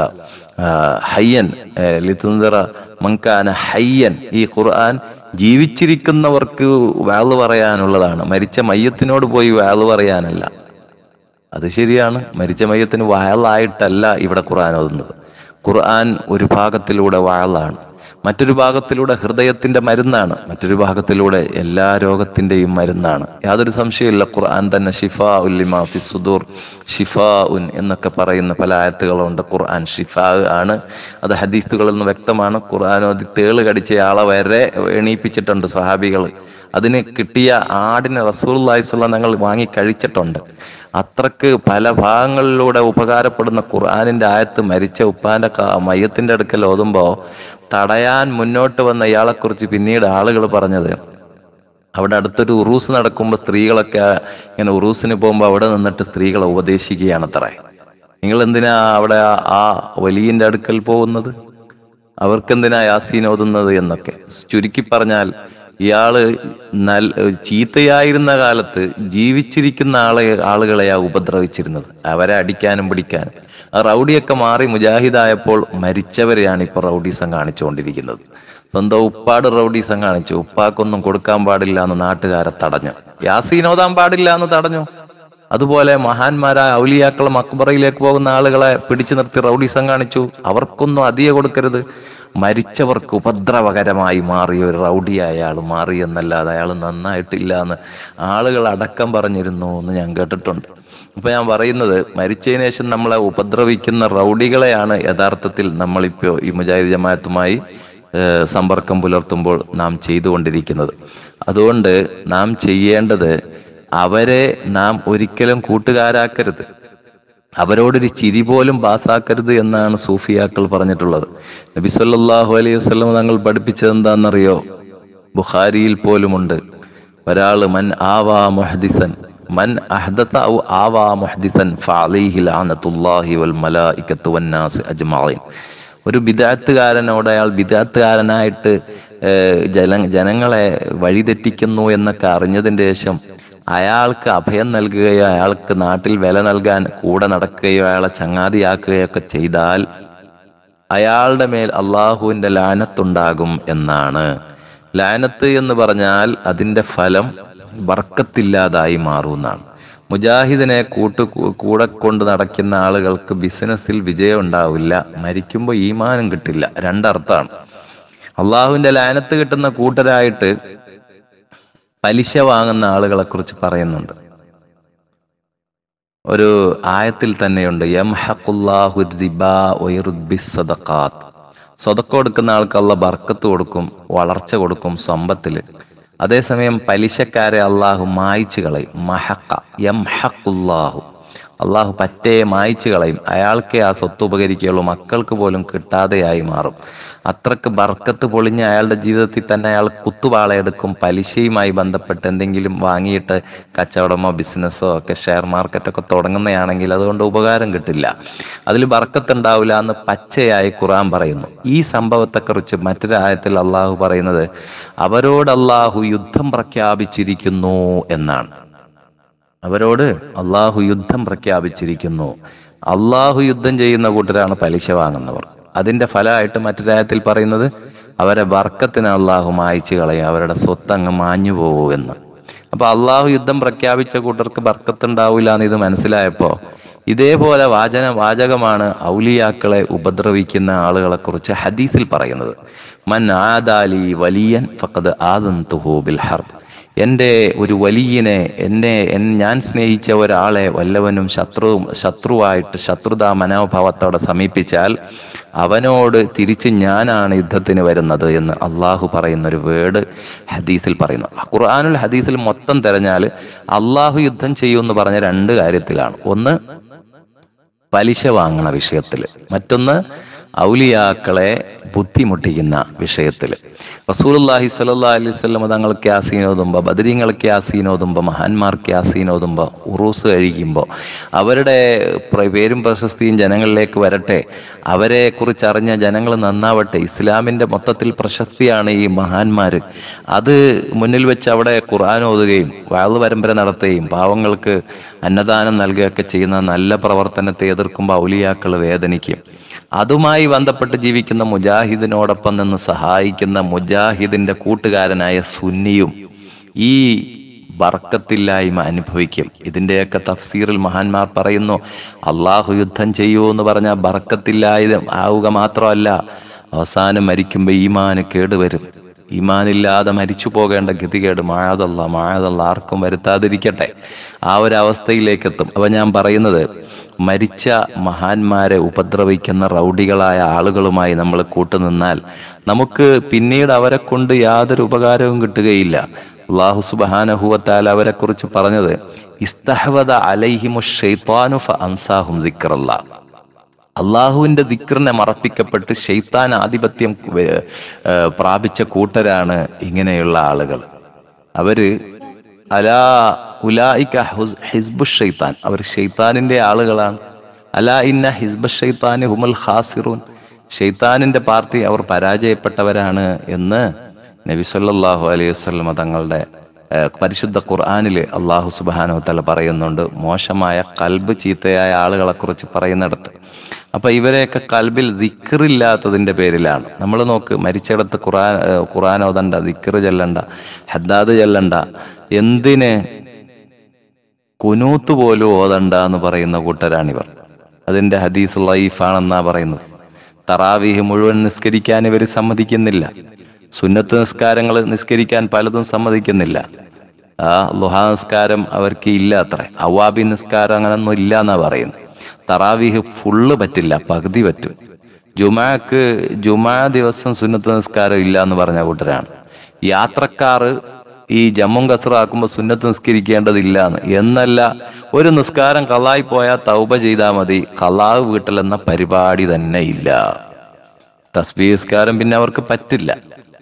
ഹയ്യൻ ലിതുന്ദിറ മൻ കാന ഹയ്യൻ. ഈ ഖുർആൻ ജീവിച്ചിരിക്കുന്നവർക്ക് വാള് പറയാനുള്ളതാണ്, മരിച്ച മയ്യത്തിനോട് പോയി വാള് പറയാനല്ല. അത് ശരിയാണ്, മരിച്ച മയ്യത്തിന് വാളായിട്ടല്ല ഇവിടെ ഖുർആൻ ഓതുന്നത്. ഖുർആൻ ഒരു ഭാഗത്തിലൂടെ വാളാണ്, മറ്റൊരു ഭാഗത്തിലൂടെ ഹൃദയത്തിന്റെ മരുന്നാണ്, മറ്റൊരു ഭാഗത്തിലൂടെ എല്ലാ രോഗത്തിന്റെയും മരുന്നാണ്. യാതൊരു സംശയമില്ല. ഖുർആൻ തന്നെ ഷിഫാ ഉൽ ലിമാ ഫിസ് സുദൂർ, ഷിഫാ ഉൻ എന്നൊക്കെ പറയുന്ന പല ആയത്തുകളുണ്ട്. ഖുർആൻ ഷിഫാ ആണ്, അത് ഹദീസുകളിൽ നിന്ന് വ്യക്തമാണ്. ഖുർആൻ ഓതി തേള് കടിച്ചയാളെ വരെ എണീപ്പിച്ചിട്ടുണ്ട് സഹാബികൾ. അതിന് കിട്ടിയ ആടിനെ റസൂലുള്ളാഹി സ്വല്ലല്ലാഹു അലൈഹി വസല്ലം ഞങ്ങൾ വാങ്ങി കഴിച്ചിട്ടുണ്ട്. അത്രക്ക് പല ഭാഗങ്ങളിലൂടെ ഉപകാരപ്പെടുന്ന ഖുർആനിന്റെ ആയത്ത് മരിച്ച ഉപ്പാന്റെ മയ്യത്തിന്റെ അടുക്കൽ ഓതുമ്പോ തടയാൻ മുന്നോട്ട് വന്ന ഇയാളെ കുറിച്ച് പിന്നീട് ആളുകൾ പറഞ്ഞത്, അവിടെ അടുത്തൊരു ഉറൂസ് നടക്കുമ്പോൾ സ്ത്രീകളൊക്കെ ഇങ്ങനെ ഉറൂസിന് പോകുമ്പോൾ അവിടെ നിന്നിട്ട് സ്ത്രീകളെ ഉപദേശിക്കുകയാണത്രേ. നിങ്ങൾ എന്തിനാ അവിടെ ആ വലിയന്റെ അടുക്കൽ പോകുന്നത്, അവർക്കെന്തിനാ യാസീൻ ഓതുന്നത് എന്നൊക്കെ. ചുരുക്കി പറഞ്ഞാൽ ഇയാള് ചീത്തയായിരുന്ന കാലത്ത് ജീവിച്ചിരിക്കുന്ന ആളുകളെയാ ഉപദ്രവിച്ചിരുന്നത്, അവരെ അടിക്കാനും പിടിക്കാനും. ആ റൗഡിയൊക്കെ മാറി മുജാഹിദായപ്പോൾ മരിച്ചവരെയാണ് ഇപ്പൊ റൗഡീസം കാണിച്ചുകൊണ്ടിരിക്കുന്നത്. സ്വന്തം ഉപ്പാട് റൗഡീസം കാണിച്ചു. ഉപ്പാക്കൊന്നും കൊടുക്കാൻ പാടില്ല എന്ന് നാട്ടുകാരെ തടഞ്ഞു, യാസീൻ ഓതാൻ പാടില്ല എന്ന് തടഞ്ഞു. അതുപോലെ മഹാന്മാരായ ഔലിയാക്കൾ മക്ബറയിലേക്ക് പോകുന്ന ആളുകളെ പിടിച്ചു നിർത്തി റൗഡീസം കാണിച്ചു. അവർക്കൊന്നും അധിക കൊടുക്കരുത്. മരിച്ചവർക്ക് ഉപദ്രവകരമായി മാറിയ ഒരു റൗഡിയായ അയാൾ മാറി എന്നല്ലാതെ അയാൾ നന്നായിട്ടില്ല എന്ന് ആളുകൾ അടക്കം പറഞ്ഞിരുന്നു എന്ന് ഞാൻ കേട്ടിട്ടുണ്ട്. അപ്പൊ ഞാൻ പറയുന്നത്, മരിച്ചതിന് ശേഷം നമ്മളെ ഉപദ്രവിക്കുന്ന റൗഡികളെയാണ് യഥാർത്ഥത്തിൽ നമ്മളിപ്പോ ഈ മുജാഹിദ് ജമാഅത്തുമായി സമ്പർക്കം പുലർത്തുമ്പോൾ നാം ചെയ്തുകൊണ്ടിരിക്കുന്നത്. അതുകൊണ്ട് നാം ചെയ്യേണ്ടത്, അവരെ നാം ഒരിക്കലും കൂട്ടുകാരാക്കരുത്, അവരോടൊരു ചിരി പോലും പാസാക്കരുത് എന്നാണ് സൂഫിയാക്കൾ പറഞ്ഞിട്ടുള്ളത്. നബി സല്ലല്ലാഹു അലൈഹി വസല്ലം തങ്ങൾ പഠിപ്പിച്ചത് എന്താണെന്നറിയോ? ബുഖാരിയിൽ പോലുമുണ്ട്. ഒരാള് മൻ ആവാ മുഹദിസൻ മൻ അഹ്ദത ഔ ആവാ മുഹദിസൻ ഫഅലൈഹി ലഅനത്തുല്ലാഹി വൽ മലായികത്തു വന്നാസ് അജ്മഈൻ. ഒരു ബിദ്അത്തുകാരനോട് അയാൾ ബിദ്അത്തുകാരനായിട്ട് ജനങ്ങളെ വഴിതെറ്റിക്കുന്നു എന്നൊക്കെ അറിഞ്ഞതിന്റെ ശേഷം അയാൾക്ക് അഭയം നൽകുകയോ അയാൾക്ക് നാട്ടിൽ വില നൽകാൻ കൂടെ നടക്കുകയോ അയാളെ ചങ്ങാതിയാക്കുകയോ ഒക്കെ ചെയ്താൽ അയാളുടെ മേൽ അള്ളാഹുവിന്റെ ലാനത്തുണ്ടാകും എന്നാണ്. ലാനത്ത് എന്ന് പറഞ്ഞാൽ അതിന്റെ ഫലം ബർക്കത്തില്ലാതായി മാറുന്നതാണ്. മുജാഹിദിനെ കൂടെ കൊണ്ട് നടക്കുന്ന ആളുകൾക്ക് ബിസിനസ്സിൽ വിജയം ഉണ്ടാവില്ല, മരിക്കുമ്പോൾ ഈമാനും കിട്ടില്ല. രണ്ടർത്ഥമാണ്. അള്ളാഹുവിന്റെ ലാനത്ത് കിട്ടുന്ന കൂട്ടരായിട്ട് പലിശ വാങ്ങുന്ന ആളുകളെ കുറിച്ച് പറയുന്നുണ്ട്. ഒരു ആയത്തിൽ തന്നെയുണ്ട്, യംഹഖുല്ലാഹു റിബാ വയർബിസ് സദഖാത്ത്. സദഖ കൊടുക്കുന്ന ആൾക്ക് അള്ളാഹ് ബർക്കത്ത് കൊടുക്കും, വളർച്ച കൊടുക്കും സമ്പത്തില്. അതേസമയം പലിശക്കാരെ അള്ളാഹു മായ്ച്ചു കളയും. മഹഖ യംഹഖുല്ലാഹു, അള്ളാഹു പറ്റേ മായ്ച്ചു കളയും. അയാൾക്കേ ആ സ്വത്ത് ഉപകരിക്കുകയുള്ളൂ, മക്കൾക്ക് പോലും കിട്ടാതെയായി മാറും. അത്രക്ക് ബർക്കത്ത് പൊളിഞ്ഞ് അയാളുടെ ജീവിതത്തിൽ തന്നെ അയാൾ കുത്തുവാളയെടുക്കും. പലിശയുമായി ബന്ധപ്പെട്ട് എന്തെങ്കിലും വാങ്ങിയിട്ട് കച്ചവടമോ ബിസിനസ്സോ ഒക്കെ ഷെയർ മാർക്കറ്റൊക്കെ തുടങ്ങുന്നതാണെങ്കിൽ അതുകൊണ്ട് ഉപകാരം കിട്ടില്ല, അതിൽ ബർക്കത്ത് ഉണ്ടാവില്ല എന്ന് പച്ചയായി ഖുർആൻ പറയുന്നു. ഈ സംഭവത്തെക്കുറിച്ച് മറ്റൊരു ആയത്തിൽ അള്ളാഹു പറയുന്നത്, അവരോട് അള്ളാഹു യുദ്ധം പ്രഖ്യാപിച്ചിരിക്കുന്നു എന്നാണ്. അവരോട് അള്ളാഹു യുദ്ധം പ്രഖ്യാപിച്ചിരിക്കുന്നു. അള്ളാഹു യുദ്ധം ചെയ്യുന്ന കൂട്ടരാണ് പലിശ വാങ്ങുന്നവർ. അതിന്റെ ഫലമായിട്ട് മറ്റൊരായത്തിൽ പറയുന്നത്, അവരെ ബർക്കത്തിന് അള്ളാഹു മായ്ച്ചു കളയും, അവരുടെ സ്വത്ത് അങ്ങ് മാഞ്ഞു പോകൂ എന്ന്. അപ്പൊ അള്ളാഹു യുദ്ധം പ്രഖ്യാപിച്ച കൂട്ടർക്ക് ബർക്കത്ത് ഉണ്ടാവില്ല എന്ന് ഇത് മനസ്സിലായപ്പോ ഇതേപോലെ വാചകമാണ് ഔലിയാക്കളെ ഉപദ്രവിക്കുന്ന ആളുകളെ കുറിച്ച് ഹദീസിൽ പറയുന്നത്. മൻ ആദാലി വലിയൻ ഫഖദ് ആദൻതുഹു ബിൽ ഹർബ്. എൻ്റെ ഒരു വലിയനെ ഞാൻ സ്നേഹിച്ച ഒരാളെ വല്ലവനും ശത്രുവായിട്ട് ശത്രുതാ മനോഭാവത്തോടെ സമീപിച്ചാൽ അവനോട് തിരിച്ച് ഞാനാണ് യുദ്ധത്തിന് വരുന്നത് എന്ന് അള്ളാഹു പറയുന്നൊരു വേർഡ് ഹദീസിൽ പറയുന്നു. ഖുർആനുൽ ഹദീസിൽ മൊത്തം തെരഞ്ഞാൽ അള്ളാഹു യുദ്ധം ചെയ്യുമെന്ന് പറഞ്ഞ രണ്ട് കാര്യത്തിലാണ്. ഒന്ന് പലിശ വാങ്ങണ വിഷയത്തിൽ, മറ്റൊന്ന് ഔലിയാക്കളെ ബുദ്ധിമുട്ടിക്കുന്ന വിഷയത്തിൽ. റസൂലുള്ളാഹി സ്വല്ലല്ലാഹി അലൈഹി വസല്ലം തങ്ങൾക്ക് യാസീനോതുമ്പോൾ, ബദരീങ്ങൾക്ക് യാസീനോതുമ്പോൾ, മഹാന്മാർക്ക് യാസീനോതുമ്പോൾ, ഉറൂസ് കഴിക്കുമ്പോൾ അവരുടെ പേരും പ്രശസ്തിയും ജനങ്ങളിലേക്ക് വരട്ടെ, അവരെ കുറിച്ച് അറിഞ്ഞ ജനങ്ങൾ നന്നാവട്ടെ, ഇസ്ലാമിൻ്റെ മൊത്തത്തിൽ പ്രശസ്തിയാണ് ഈ മഹാന്മാർ. അത് മുന്നിൽ വെച്ച് അവിടെ ഖുർആൻ ഓതുകയും വഅദ് പരമ്പര നടത്തുകയും പാവങ്ങൾക്ക് അന്നദാനം നൽകുകയൊക്കെ ചെയ്യുന്ന നല്ല പ്രവർത്തനത്തെ എതിർക്കുമ്പോൾ ഔലിയാക്കൾ വേദനിക്കും. അതുമായി ബന്ധപ്പെട്ട് ജീവിക്കുന്ന മുജാഹിദിനോടൊപ്പം നിന്ന് സഹായിക്കുന്ന മുജാഹിദിന്റെ കൂട്ടുകാരനായ സുന്നിയും ഈ ബർക്കത്തില്ലായ്മ അനുഭവിക്കും. ഇതിൻ്റെയൊക്കെ തഫ്സീറിൽ മഹാന്മാർ പറയുന്നു, അള്ളാഹു യുദ്ധം ചെയ്യൂ എന്ന് പറഞ്ഞാൽ ബർക്കത്തില്ലായ ആവുക മാത്രമല്ല, അവസാനം മരിക്കുമ്പോൾ ഈമാന് കേടുവരും. ഈമാനില്ലാതെ മരിച്ചു പോകേണ്ട ഗതികേട് മാഴതല്ല ആർക്കും വരുത്താതിരിക്കട്ടെ, ആ ഒരു അവസ്ഥയിലേക്ക് എത്തും. അപ്പൊ ഞാൻ പറയുന്നത്, മരിച്ച മഹാന്മാരെ ഉപദ്രവിക്കുന്ന റൗഡികളായ ആളുകളുമായി നമ്മൾ കൂട്ടുനിന്നാൽ നമുക്ക് പിന്നീട് അവരെ കൊണ്ട് യാതൊരു ഉപകാരവും കിട്ടുകയില്ല. അല്ലാഹു സുബ്ഹാനഹു വ തആല അവരെ കുറിച്ച് പറഞ്ഞത്, ഇസ്തഹ്വദ അലൈഹിമുശ് ശൈത്വാനു ഫഅൻസാഹും ദിക്റല്ലാഹ്. അള്ളാഹുവിന്റെ ദിക്റിനെ മറപ്പിക്കപ്പെട്ട് ശൈത്താൻ ആധിപത്യം പ്രാപിച്ച കൂട്ടരാണ് ഇങ്ങനെയുള്ള ആളുകൾ. അവര് അലാ ഉലായിക ഹിസ്ബുശ് ശൈത്താൻ, അവർ ശൈത്താനിന്റെ ആളുകളാണ്. അലാ ഇന്ന ഹിസ്ബുശ് ശൈത്താനി ഹുമുൽ ഖാസിറൂൻ, ശൈത്താനിന്റെ പാർട്ടി അവർ പരാജയപ്പെട്ടവരാണ് എന്ന് നബി സല്ലല്ലാഹു അലൈഹി വസല്ലം തങ്ങളുടെ പരിശുദ്ധ ഖുർആനിൽ അള്ളാഹു സുബ്ഹാനഹു വ തആല പറയുന്നുണ്ട്, മോശമായ കൽബ് ചീത്തയായ ആളുകളെ കുറിച്ച് പറയുന്നിടത്ത്. അപ്പൊ ഇവരെയൊക്കെ കൽബിൽ ദിക്റില്ലാത്തതിന്റെ പേരിലാണ്. നമ്മൾ നോക്ക്, മരിച്ചിടത്ത് ഖുർആൻ ഓതണ്ട, ദിക്റ് ചെല്ലണ്ട, ഹദ്ദാദ് ചെല്ലണ്ട, എന്തിന് കുനൂത്ത് പോലും ഓതണ്ട എന്ന് പറയുന്ന കൂട്ടരാണിവർ. അതിന്റെ ഹദീസ് ലൈഫാണെന്നാ പറയുന്നത്. തറാവീഹ് മുഴുവൻ നിസ്കരിക്കാൻ ഇവർ സമ്മതിക്കുന്നില്ല. സുന്നത്ത് നിസ്കാരങ്ങൾ നിസ്കരിക്കാൻ പലതും സമ്മതിക്കുന്നില്ല. ളുഹാ നിസ്കാരം അവർക്ക് ഇല്ല അത്രേ. അവാബി നിസ്കാരം അങ്ങനൊന്നും ഇല്ല എന്നാ പറയുന്നത്. തറാവീഹ് ഫുള്ള് പറ്റില്ല, പകുതി പറ്റും. ജുമാ ദിവസം സുന്നത്ത് നിസ്കാരം ഇല്ല എന്ന് പറഞ്ഞ കൂട്ടരാണ്. യാത്രക്കാർ ഈ ജമ്മും കസ്റാക്കുമ്പോൾ സുന്നത്ത് നിസ്കരിക്കേണ്ടതില്ല എന്നല്ല, ഒരു നിസ്കാരം ഖളായി പോയാൽ തൗബ ചെയ്താൽ മതി, ഖളാവ് വീട്ടിലെന്ന പരിപാടി തന്നെ ഇല്ല. തസ്ബീഹ് നിസ്കാരം പിന്നെ അവർക്ക് പറ്റില്ല.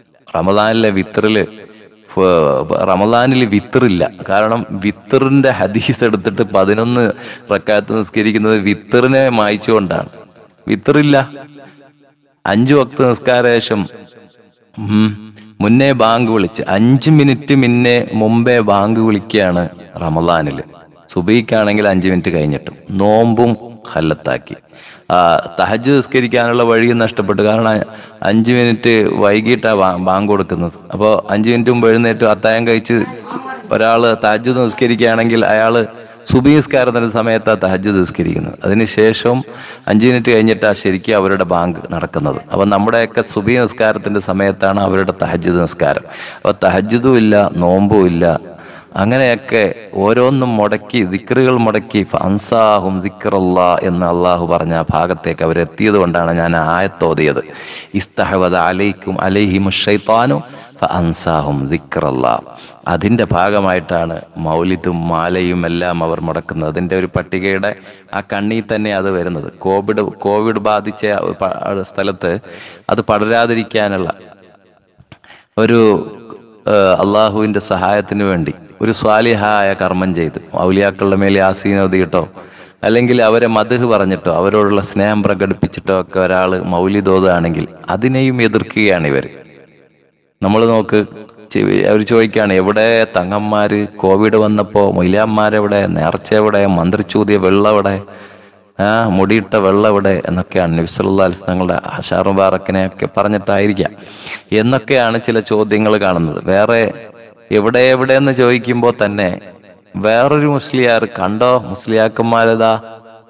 റമദാനിൽ വിത്തറില്ല. കാരണം വിത്തറിന്റെ ഹദീസ് എടുത്തിട്ട് 11 റക്അത്ത് നിസ്കരിക്കുന്നത് വിത്തറിനെ മായ്ച്ചുകൊണ്ടാണ്. വിത്തറില്ല. 5 വക്ത് നിസ്കാര ശേഷം മുന്നേ ബാങ്ക് വിളിച്ച് 5 മിനിറ്റ് മുമ്പേ ബാങ്ക് വിളിക്കുകയാണ് റമദാനിൽ. സുബഹിക്കാണെങ്കിൽ 5 മിനിറ്റ് കഴിഞ്ഞിട്ടും. നോമ്പും ഹല്ലത്താക്കി. തഹജ്ജുദ് നിസ്കരിക്കാനുള്ള വഴി നഷ്ടപ്പെട്ടു. കാരണം 5 മിനിറ്റ് വൈകിട്ടാണ് ബാങ്ക് കൊടുക്കുന്നത്. അപ്പോൾ 5 മിനിറ്റ് മുമ്പ് എഴുന്നേറ്റ് അത്താഴം കഴിച്ച് ഒരാൾ തഹജ്ജുദ് നിസ്കരിക്കുകയാണെങ്കിൽ അയാൾ സുബഹി നിസ്കാരത്തിന്റെ സമയത്താണ് തഹജ്ജുദ് നിസ്കരിക്കുന്നത്. അതിനുശേഷം 5 മിനിറ്റ് കഴിഞ്ഞിട്ടാണ് ശരിക്കും അവരുടെ ബാങ്ക് നടക്കുന്നത്. അപ്പം നമ്മുടെയൊക്കെ സുബഹി നിസ്കാരത്തിന്റെ സമയത്താണ് അവരുടെ തഹജ്ജുദ് നിസ്കാരം. അപ്പോൾ തഹജ്ജുദും ഇല്ല, നോമ്പും ഇല്ല. അങ്ങനെയൊക്കെ ഓരോന്നും മുടക്കി, ദിക്റുകൾ മുടക്കി, ഫഅൻസാഹും ദിക്റല്ലാഹ് എന്ന് അള്ളാഹു പറഞ്ഞ ഭാഗത്തേക്ക് അവരെത്തിയത് കൊണ്ടാണ് ഞാൻ ആയത്തോതിയത്. ഇസ്തഹ്വദ അലൈഹിമുശ് ശൈത്താനു ഫഅൻസാഹും ദിക്റല്ലാഹ്. അതിൻ്റെ ഭാഗമായിട്ടാണ് മൗലിദും മാലയും എല്ലാം അവർ മുടക്കുന്നത്. അതിൻ്റെ ഒരു പട്ടികയുടെ ആ കണ്ണിൽ തന്നെ അത് വരുന്നത്. കോവിഡ് ബാധിച്ച സ്ഥലത്ത് അത് പടരാതിരിക്കാനുള്ള ഒരു അള്ളാഹുവിൻ്റെ സഹായത്തിന് വേണ്ടി ഒരു സ്വാലിഹായ കർമ്മം ചെയ്ത് ഔലിയാക്കളുടെ മേൽ യാസീൻ ഓതിയിട്ടോ അല്ലെങ്കിൽ അവരെ മദ്ഹ് പറഞ്ഞിട്ടോ അവരോടുള്ള സ്നേഹം പ്രകടിപ്പിച്ചിട്ടോ ഒക്കെ ഒരാൾ മൗലിദ് ഓതുകയാണെങ്കിൽ അതിനെയും എതിർക്കുകയാണ് ഇവർ. നമ്മൾ നോക്ക്, അവർ ചോദിക്കുകയാണ്, എവിടെ തങ്ങന്മാര് കോവിഡ് വന്നപ്പോൾ മൊയ്ലാന്മാരെവിടെ, നേർച്ച എവിടെ, മന്ത്രിച്ചൂതിയ വെള്ളം എവിടെ, മുടിയിട്ട വെള്ളം എവിടെ എന്നൊക്കെയാണ് നബി സല്ലല്ലാഹു അലൈഹി വസല്ലം തങ്ങളുടെ അശാർ മുബാറക്കിനെയൊക്കെ പറഞ്ഞിട്ടായിരിക്കാം എന്നൊക്കെയാണ് ചില ചോദ്യങ്ങൾ കാണുന്നത്. വേറെ എവിടെ എന്ന് ചോദിക്കുമ്പോൾ തന്നെ വേറൊരു മുസ്ലിയാർ കണ്ടോ, മുസ്ലിയാക്കന്മാരതാ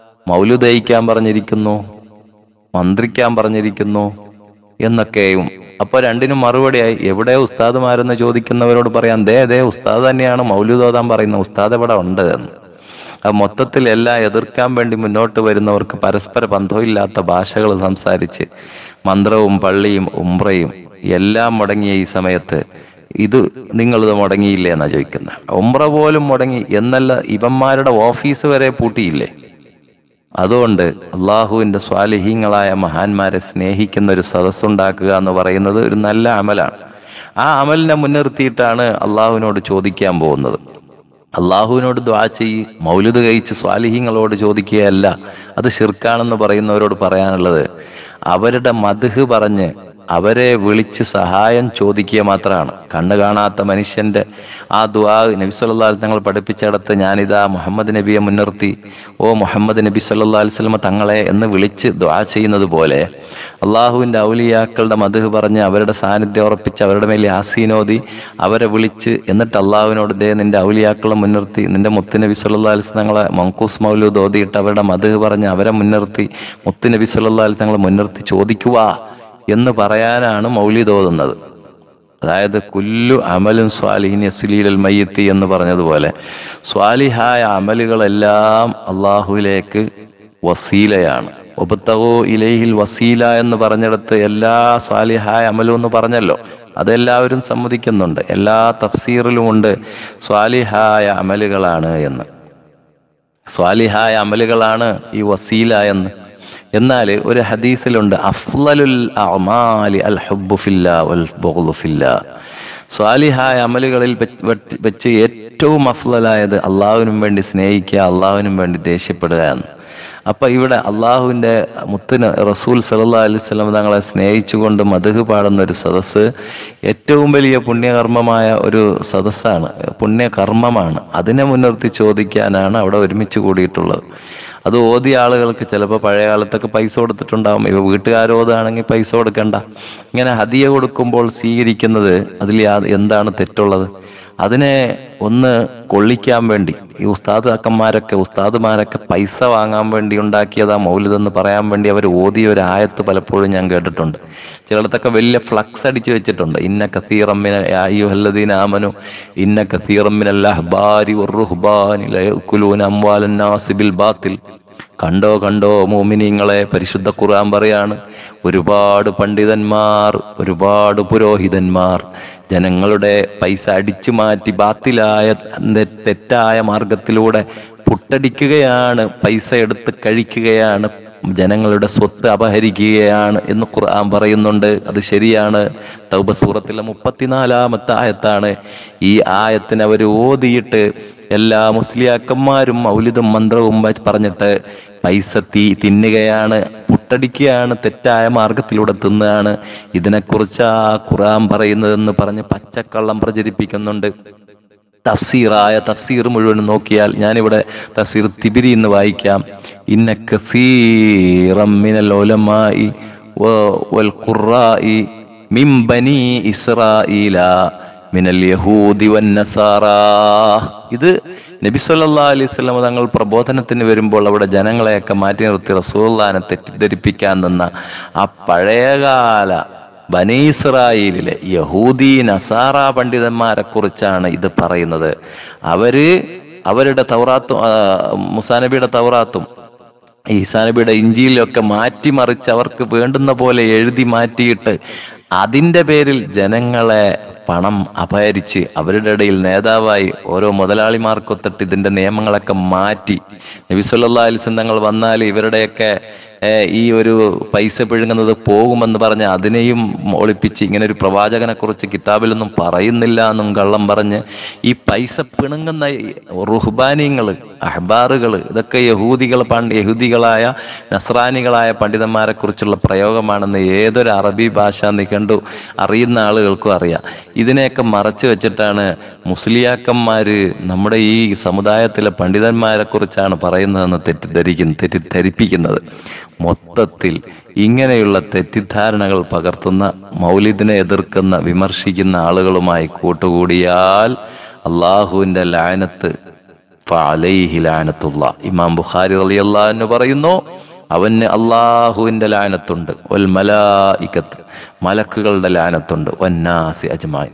മൗലൂദ് ദയിക്കാൻ പറഞ്ഞിരിക്കുന്നു, മന്ത്രിക്കാൻ പറഞ്ഞിരിക്കുന്നു എന്നൊക്കെയും അപ്പൊ രണ്ടിനും മറുപടിയായി. എവിടെ ഉസ്താദുമാരെന്ന് ചോദിക്കുന്നവരോട് പറയാം, ദേ ഉസ്താദ് തന്നെയാണ് മൗലൂദ് ഓതാൻ പറയുന്ന ഉസ്താദ് ഇവിടെ ഉണ്ട് എന്ന്. മൊത്തത്തിൽ എല്ലാം എതിർക്കാൻ വേണ്ടി മുന്നോട്ട് വരുന്നവർക്ക് പരസ്പര ബന്ധമില്ലാത്ത ഭാഷകൾ സംസാരിച്ച് മന്ത്രവും പള്ളിയും ഉംറയും എല്ലാം മുടങ്ങിയ ഈ സമയത്ത് ഇത് നിങ്ങളിത് മുടങ്ങിയില്ലേ എന്നാ ചോദിക്കുന്നത്. ഉംറ പോലും മുടങ്ങി എന്നല്ല, ഇവന്മാരുടെ ഓഫീസ് വരെ പൂട്ടിയില്ലേ. അതുകൊണ്ട് അള്ളാഹുവിന്റെ സ്വാലിഹീങ്ങളായ മഹാന്മാരെ സ്നേഹിക്കുന്ന ഒരു സദസ്സുണ്ടാക്കുക എന്ന് പറയുന്നത് ഒരു നല്ല അമലാണ്. ആ അമലിനെ മുൻനിർത്തിയിട്ടാണ് അള്ളാഹുവിനോട് ചോദിക്കാൻ പോകുന്നത്. അള്ളാഹുവിനോട് ദുആ ചെയ്യ്, മൗലിദ് കഴിച്ച് സ്വാലിഹീങ്ങളോട് ചോദിക്കുകയല്ല. അത് ശിർക്കാണെന്ന് പറയുന്നവരോട് പറയാനുള്ളത്, അവരുടെ മദ്ഹ് പറഞ്ഞ് അവരെ വിളിച്ച് സഹായം ചോദിക്കുക മാത്രമാണ്. കണ്ണ് കാണാത്ത മനുഷ്യന്റെ ആ ദുആ നബി സല്ലല്ലാഹു അലൈഹി തങ്ങൾ പഠിപ്പിച്ചിടത്ത്, ഞാനിതാ മുഹമ്മദ് നബിയെ മുൻനിർത്തി ഓ മുഹമ്മദ് നബി സല്ലല്ലാഹു അലൈഹി വസല്ലം തങ്ങളെ എന്ന് വിളിച്ച് ദുആ ചെയ്യുന്നത് പോലെ അള്ളാഹുവിന്റെ ഔലിയാക്കളുടെ മദ്ഹ് പറഞ്ഞ് അവരുടെ സാന്നിധ്യം ഉറപ്പിച്ച് അവരുടെ മേൽ യാസീനോദി അവരെ വിളിച്ച് എന്നിട്ട് അള്ളാഹുവിനോട് ദേ നിന്റെ ഔലിയാക്കളെ മുൻനിർത്തി നിന്റെ മുത്തുനബി സല്ലല്ലാഹു അലൈഹി വസല്ലം തങ്ങളെ മങ്കൂസ് മൗലൂദ് ഓതിയിട്ട് അവരുടെ മദ്ഹ് പറഞ്ഞ് അവരെ മുൻനിർത്തി മുത്തുനബി സല്ലല്ലാഹു അലൈഹി തങ്ങളെ മുൻനിർത്തി ചോദിക്കുക എന്ന് പറയാനാണ് മൗലിദ് ഓതുന്നത്. അതായത് കുല്ലു അമലും സ്വാലിഹിൻ യസ്ലീലൽ മയ്യിത്തി എന്ന് പറഞ്ഞതുപോലെ സ്വാലിഹായ അമലുകളെല്ലാം അള്ളാഹുവിലേക്ക് വസീലയാണ്. ഒബ്തഗൂ ഇലൈഹിൽ വസീല എന്ന് പറഞ്ഞിടത്ത് എല്ലാ സ്വാലിഹായ അമലും എന്ന് പറഞ്ഞല്ലോ, അതെല്ലാവരും സമ്മതിക്കുന്നുണ്ട്. എല്ലാ തഫ്സീറിലുമുണ്ട് സ്വാലിഹായ അമലുകളാണ് എന്ന്. സ്വാലിഹായ അമലുകളാണ് ഈ വസീല എന്ന്. എന്നാൽ ഒരു ഹദീസിലുണ്ട്, അഫ്ളലുൽ അഅമാലി അൽ ഹുബ്ബു ഫില്ലാ വൽ ബുഗ്ളു ഫില്ലാ. സ്വാലിഹായ അമലുകളിൽ വെച്ച് ഏറ്റവും അഫ്ളലായത് അള്ളാഹുവിനും വേണ്ടി സ്നേഹിക്കുക, അള്ളാഹുവിനും വേണ്ടി ദേഷ്യപ്പെടുക എന്ന്. അപ്പൊ ഇവിടെ അള്ളാഹുവിന്റെ മുത്തിന് റസൂൽ സല്ലല്ലാഹു അലൈഹി വസല്ലം തങ്ങളെ സ്നേഹിച്ചുകൊണ്ട് മദ്ഹ് പാടുന്ന ഒരു സദസ്സ് ഏറ്റവും വലിയ പുണ്യകർമ്മമായ ഒരു സദസ്സാണ്, പുണ്യകർമ്മമാണ്. അതിനെ മുൻനിർത്തി ചോദിക്കാനാണ് അവിടെ ഒരുമിച്ച് കൂടിയിട്ടുള്ളത്. അത് ഓതിയ ആളുകൾക്ക് ചിലപ്പോൾ പഴയ കാലത്തൊക്കെ പൈസ കൊടുത്തിട്ടുണ്ടാവും. ഇവ വീട്ടുകാരോതാണെങ്കിൽ പൈസ കൊടുക്കണ്ട. ഇങ്ങനെ ഹദിയ കൊടുക്കുമ്പോൾ സ്വീകരിക്കുന്നത് അതിൽ എന്താണ് തെറ്റുള്ളത്? അതിനെ ഒന്ന് കൊള്ളിക്കാൻ വേണ്ടി ഈ ഉസ്താദുമാരൊക്കെ പൈസ വാങ്ങാൻ വേണ്ടി ഉണ്ടാക്കിയതാ മൗലിദ് എന്ന് പറയാൻ വേണ്ടി അവർ ഓതിയ ഒരു ആയത്ത് പലപ്പോഴും ഞാൻ കേട്ടിട്ടുണ്ട്. ചിലടത്തൊക്കെ വലിയ ഫ്ലക്സ് അടിച്ചു വെച്ചിട്ടുണ്ട്, ഇന്ന കസീറൻ മിനൽ യാ അയ്യുഹല്ലദീന ആമനു ഇന്ന കസീറൻ മിനൽ അഹ്ബാരി വറുഹ്ബാനി ലയഅകുലൂന അംവാലൻ നാസി ബിൽ ബാത്തിൽ. കണ്ടോ മുഅ്മിനീങ്ങളെ, പരിശുദ്ധ ഖുർആൻ പറയാണ്, ഒരുപാട് പണ്ഡിതന്മാർ, ഒരുപാട് പുരോഹിതന്മാർ ജനങ്ങളുടെ പൈസ അടിച്ചു മാറ്റി ബാത്തിലായ തെറ്റായ മാർഗത്തിലൂടെ പുട്ടടിക്കുകയാണ്, പൈസ എടുത്ത് കഴിക്കുകയാണ്, ജനങ്ങളുടെ സ്വത്ത് അപഹരിക്കുകയാണ് എന്ന് ഖുർആൻ പറയുന്നുണ്ട്. അത് ശരിയാണ്. തൗബ സൂറത്തിലെ 34-ാമത്തെ ആയത്താണ്. ഈ ആയത്തിന് അവർ ഓതിയിട്ട് എല്ലാ മുസ്ലിയാക്കന്മാരും മൗലിദും മന്ത്രവും പറഞ്ഞിട്ട് പൈസ തിന്നുകയാണ്, പുട്ടടിക്കുകയാണ്, തെറ്റായ മാർഗത്തിലൂടെ തിന്നുകയാണ്. ഇതിനെക്കുറിച്ചാ ഖുർആൻ പറയുന്നതെന്ന് പറഞ്ഞ് പച്ചക്കള്ളം പ്രചരിപ്പിക്കുന്നുണ്ട്. തഫ്സീർ മുഴുവൻ നോക്കിയാൽ, ഞാനിവിടെ തഫ്സീർ തിബിരി എന്ന് വായിക്കാം. ഇന്ന കസീറൻ മിനൽ ഉലമാഇ വൽ ഖുറാഇ മിൻ ബനി ഇസ്രായീല മിനൽ യഹൂദി വൻ നസാറാ. ഇത് നബി സല്ലല്ലാഹു അലൈഹി വസല്ലം തങ്ങൾ പ്രബോധനത്തിന് വരുമ്പോൾ അവിടെ ജനങ്ങളെയൊക്കെ മാറ്റി നിർത്തി റസൂലുള്ളാഹിനെ തെറ്റിദ്ധരിപ്പിക്കാൻ നിന്ന ആ പഴയകാല ബനി ഇസ്രായേലിലെ യഹൂദി നസാറ പണ്ഡിതന്മാരെ കുറിച്ചാണ് ഇത് പറയുന്നത്. അവരുടെ തൗറാത്തും മൂസാ നബിയുടെ തൗറാത്തും ഈസാ നബിയുടെ ഇഞ്ചീലൊക്കെ മാറ്റിമറിച്ച് അവർക്ക് വേണ്ടുന്ന പോലെ എഴുതി മാറ്റിയിട്ട് അതിൻ്റെ പേരിൽ ജനങ്ങളെ പണം അപഹരിച്ച് അവരുടെ ഇടയിൽ നേതാവായി ഓരോ മുതലാളിമാർക്കൊത്തിട്ട് ഇതിന്റെ നിയമങ്ങളൊക്കെ മാറ്റി നബി സല്ലല്ലാഹു അലൈഹി വസല്ലം തങ്ങൾ വന്നാൽ ഇവരുടെയൊക്കെ ഈ ഒരു പൈസ പിഴുങ്ങുന്നത് പോകുമെന്ന് പറഞ്ഞ് അതിനെയും ഒളിപ്പിച്ച് ഇങ്ങനെ ഒരു പ്രവാചകനെ കുറിച്ച് കിതാബിലൊന്നും പറയുന്നില്ല എന്നും കള്ളം പറഞ്ഞ് ഈ പൈസ പിണുങ്ങുന്ന റുഹ്ബാനിയങ്ങൾ, അഹ്ബാറുകൾ, ഇതൊക്കെ യഹൂദികളായ നസ്രാനികളായ പണ്ഡിതന്മാരെ കുറിച്ചുള്ള പ്രയോഗമാണെന്ന് ഏതൊരു അറബി ഭാഷ കണ്ടു അറിയുന്ന ആളുകൾക്കും അറിയാം. ഇതിനെയൊക്കെ മറച്ചു വെച്ചിട്ടാണ് മുസ്ലിയാക്കന്മാര് നമ്മുടെ ഈ സമുദായത്തിലെ പണ്ഡിതന്മാരെ കുറിച്ചാണ് പറയുന്നതെന്ന് തെറ്റിദ്ധരിപ്പിക്കുന്നത്. മൊത്തത്തിൽ ഇങ്ങനെയുള്ള തെറ്റിദ്ധാരണകൾ പകർത്തുന്ന, മൗലിദിനെ എതിർക്കുന്ന, വിമർശിക്കുന്ന ആളുകളുമായി കൂട്ടുകൂടിയാൽ അള്ളാഹുവിന്റെ ലാനത്ത് ഫഅലൈഹി ലാനത്തുല്ലാഹ്. ഇമാം ബുഖാരി റളിയല്ലാഹു അൻഹു പറയുന്നു, അവന് അള്ളാഹുവിന്റെ ലാനത്തുണ്ട്, വൽ മലായികത്ത് മലക്കുകളുടെ ലാനത്തുണ്ട്, വന്നാസി അജ്മായിൻ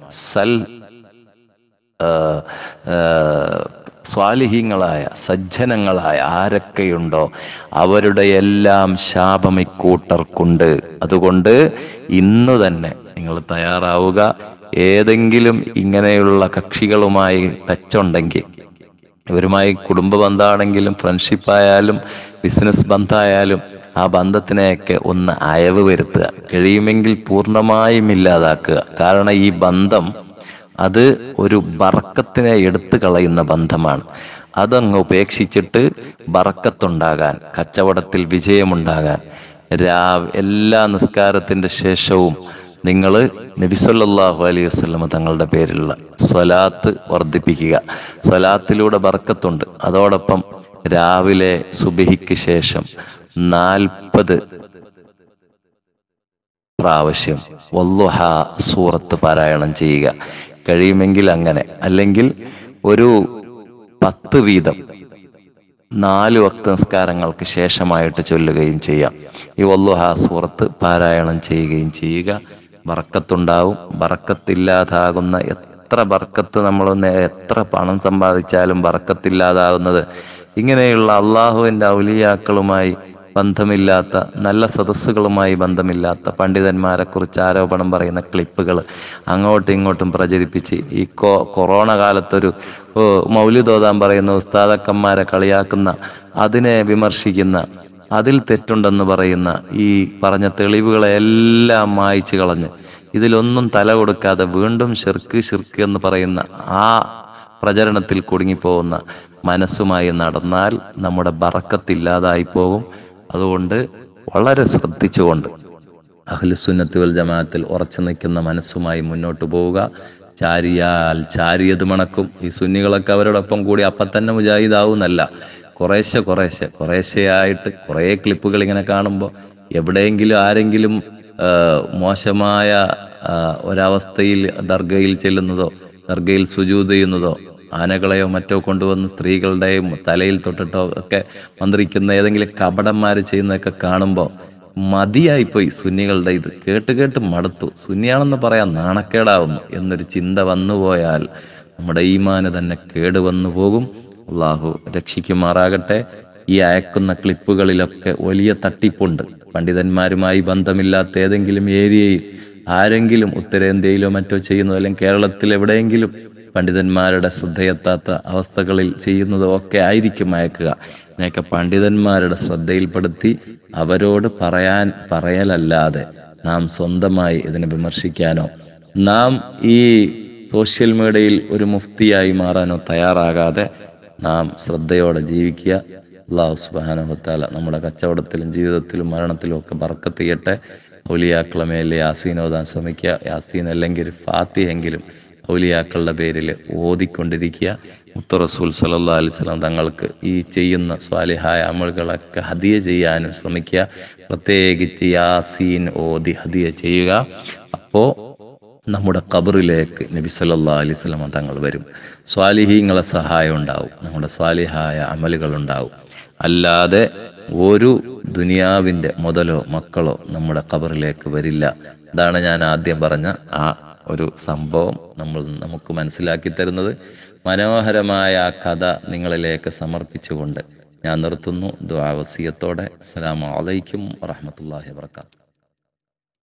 സ്വാലിഹീങ്ങളായ സജ്ജനങ്ങളായ ആരൊക്കെയുണ്ടോ അവരുടെ എല്ലാം ശാപം ഇക്കൂട്ടർക്കുണ്ട്. അതുകൊണ്ട് ഇന്ന് തന്നെ നിങ്ങൾ തയ്യാറാവുക. ഏതെങ്കിലും ഇങ്ങനെയുള്ള കക്ഷികളുമായി ടച്ചുണ്ടെങ്കിൽ, ഇവരുമായി കുടുംബ ബന്ധമാണെങ്കിലും ഫ്രണ്ട്ഷിപ്പായാലും ബിസിനസ് ബന്ധമായാലും ആ ബന്ധത്തിനെയൊക്കെ ഒന്ന് അയവ് വരുത്തുക, കഴിയുമെങ്കിൽ പൂർണ്ണമായും ഇല്ലാതാക്കുക. കാരണം ഈ ബന്ധം അത് ഒരു ബറക്കത്തിനെ എടുത്തു കളയുന്ന ബന്ധമാണ്. അതങ്ങ് ഉപേക്ഷിച്ചിട്ട് ബറക്കത്തുണ്ടാകാൻ, കച്ചവടത്തിൽ വിജയമുണ്ടാകാൻ, എല്ലാ നിസ്കാരത്തിന്റെ ശേഷവും നിങ്ങൾ നബി സല്ലല്ലാഹു അലൈഹി വസല്ലം തങ്ങളുടെ പേരിലുള്ള സ്വലാത്ത് വർദ്ധിപ്പിക്കുക. സ്വലാത്തിലൂടെ ബർക്കത്തുണ്ട്. അതോടൊപ്പം രാവിലെ സുബഹിക്ക് ശേഷം 40 പ്രാവശ്യം വല്ലുഹ സൂറത്ത് പാരായണം ചെയ്യുക. കഴിയുമെങ്കിൽ അങ്ങനെ, അല്ലെങ്കിൽ ഒരു 10 വീതം 4 വക്ത നിസ്കാരങ്ങൾക്ക് ശേഷമായിട്ട് ചൊല്ലുകയും ചെയ്യാം. ഈ വല്ലുഹ സൂറത്ത് പാരായണം ചെയ്യുകയും ചെയ്യുക. ബർക്കത്തുണ്ടാവും. ബർക്കത്തില്ലാതാകുന്ന എത്ര ബർക്കത്ത് നമ്മളൊന്ന് എത്ര പണം സമ്പാദിച്ചാലും ബർക്കത്തില്ലാതാകുന്നത് ഇങ്ങനെയുള്ള അള്ളാഹുവിൻ്റെ ഔലിയാക്കളുമായി ബന്ധമില്ലാത്ത, നല്ല സദസ്സുകളുമായി ബന്ധമില്ലാത്ത പണ്ഡിതന്മാരെ കുറിച്ച് ആരോപണം പറയുന്ന ക്ലിപ്പുകൾ അങ്ങോട്ടും ഇങ്ങോട്ടും പ്രചരിപ്പിച്ച് ഈ കൊറോണ കാലത്തൊരു മൗലിദ് ഓതാൻ പറയുന്ന ഉസ്താദക്കന്മാരെ കളിയാക്കുന്ന, അതിനെ വിമർശിക്കുന്ന, അതിൽ തെറ്റുണ്ടെന്ന് പറയുന്ന ഈ പറഞ്ഞ തെളിവുകളെല്ലാം മായ്ച്ചു കളഞ്ഞ് ഇതിലൊന്നും തല കൊടുക്കാതെ വീണ്ടും ഷിർക്ക് എന്ന് പറയുന്ന ആ പ്രചരണത്തിൽ കുടുങ്ങിപ്പോകുന്ന മനസ്സുമായി നടന്നാൽ നമ്മുടെ ബറക്കത്തില്ലാതായി പോകും. അതുകൊണ്ട് വളരെ ശ്രദ്ധിച്ചുകൊണ്ട് അഹ്ലുസുന്നത്ത് വൽ ജമാഅത്തിൽ ഉറച്ചു നിൽക്കുന്ന മനസ്സുമായി മുന്നോട്ട് പോവുക. ചാരിയാൽ ചാരിയത് മണക്കും. ഈ സുന്നികളൊക്കെ അവരോടൊപ്പം കൂടി അപ്പം തന്നെ മുജാഹിദാവുന്നല്ല, കുറേശ്ശെയായിട്ട് കുറേ ക്ലിപ്പുകൾ ഇങ്ങനെ കാണുമ്പോൾ എവിടെയെങ്കിലും ആരെങ്കിലും മോശമായ ഒരവസ്ഥയിൽ ദർഗയിൽ ചെല്ലുന്നതോ ദർഗയിൽ സുജൂദ് ചെയ്യുന്നതോ ആനകളെയോ മറ്റോ കൊണ്ടുവന്ന് സ്ത്രീകളുടെയും തലയിൽ തൊട്ടിട്ടോ ഒക്കെ മന്ത്രിക്കുന്ന ഏതെങ്കിലും കപടന്മാർ ചെയ്യുന്നതൊക്കെ കാണുമ്പോൾ മതിയായിപ്പോയി. സുന്നികളുടെ ഇത് കേട്ട് മടുത്തു, സുന്നിയാണെന്ന് പറയാൻ നാണക്കേടാവുന്നു എന്നൊരു ചിന്ത വന്നുപോയാൽ നമ്മുടെ ഈമാന് തന്നെ കേടുവന്നു പോകും. അള്ളാഹു രക്ഷിക്കുമാറാകട്ടെ. ഈ അയക്കുന്ന ക്ലിപ്പുകളിലൊക്കെ വലിയ തട്ടിപ്പുണ്ട്. പണ്ഡിതന്മാരുമായി ബന്ധമില്ലാത്ത ഏതെങ്കിലും ഏരിയയിൽ ആരെങ്കിലും ഉത്തരേന്ത്യയിലോ മറ്റോ ചെയ്യുന്നതോ, അല്ലെങ്കിൽ കേരളത്തിൽ എവിടെയെങ്കിലും പണ്ഡിതന്മാരുടെ ശ്രദ്ധയെത്താത്ത അവസ്ഥകളിൽ ചെയ്യുന്നതോ ഒക്കെ ആയിരിക്കും അയക്കുക. ഇതിനെയൊക്കെ പണ്ഡിതന്മാരുടെ ശ്രദ്ധയിൽപ്പെടുത്തി അവരോട് പറയലല്ലാതെ നാം സ്വന്തമായി ഇതിനെ വിമർശിക്കാനോ നാം ഈ സോഷ്യൽ മീഡിയയിൽ ഒരു മുഫ്തിയായി മാറാനോ തയ്യാറാകാതെ നാം ശ്രദ്ധയോടെ ജീവിക്കുക. അല്ലാഹു സുബ്ഹാനഹു വ തആല നമ്മുടെ കച്ചവടത്തിലും ജീവിതത്തിലും മരണത്തിലും ഒക്കെ ബർക്കത്ത് ചെയ്യട്ടെ. ഔലിയാക്കളെ മേലെ യാസീൻ ഓതാൻ ശ്രമിക്കുക. യാസീൻ അല്ലെങ്കിൽ ഒരു ഫാത്തിഹെങ്കിലും ഔലിയാക്കളുടെ പേരിൽ ഓതിക്കൊണ്ടിരിക്കുക. മുത്ത് റസൂൽ സല്ലല്ലാഹു അലൈഹി വസല്ലം തങ്ങൾക്ക് ഈ ചെയ്യുന്ന സ്വാലിഹായ അമലുകളൊക്കെ ഹദിയ ചെയ്യാനും ശ്രമിക്കുക. പ്രത്യേകിച്ച് യാസീൻ ഓതി ഹദിയ ചെയ്യുക. അപ്പോൾ നമ്മുടെ ഖബറിലേക്ക് നബി സല്ലല്ലാഹു അലൈഹി വസല്ലം തങ്ങൾ വരും. സ്വാലിഹീങ്ങളെ സഹായം ഉണ്ടാവും, നമ്മുടെ സ്വാലിഹായ അമലുകൾ ഉണ്ടാവും. അല്ലാതെ ഒരു ദുനിയാവിൻ്റെ മുതലോ മക്കളോ നമ്മുടെ ഖബറിലേക്ക് വരില്ല. അതാണ് ഞാൻ ആദ്യം പറഞ്ഞ ആ ഒരു സംഭവം നമുക്ക് മനസ്സിലാക്കി തരുന്നത്. മനോഹരമായ ആ കഥ നിങ്ങളിലേക്ക് സമർപ്പിച്ചുകൊണ്ട് ഞാൻ നിർത്തുന്നു. ദുആ വസിയത്തോടെ. അസ്സലാമു അലൈക്കും വറഹ്മത്തുള്ളാഹി വബറകാതുഹു.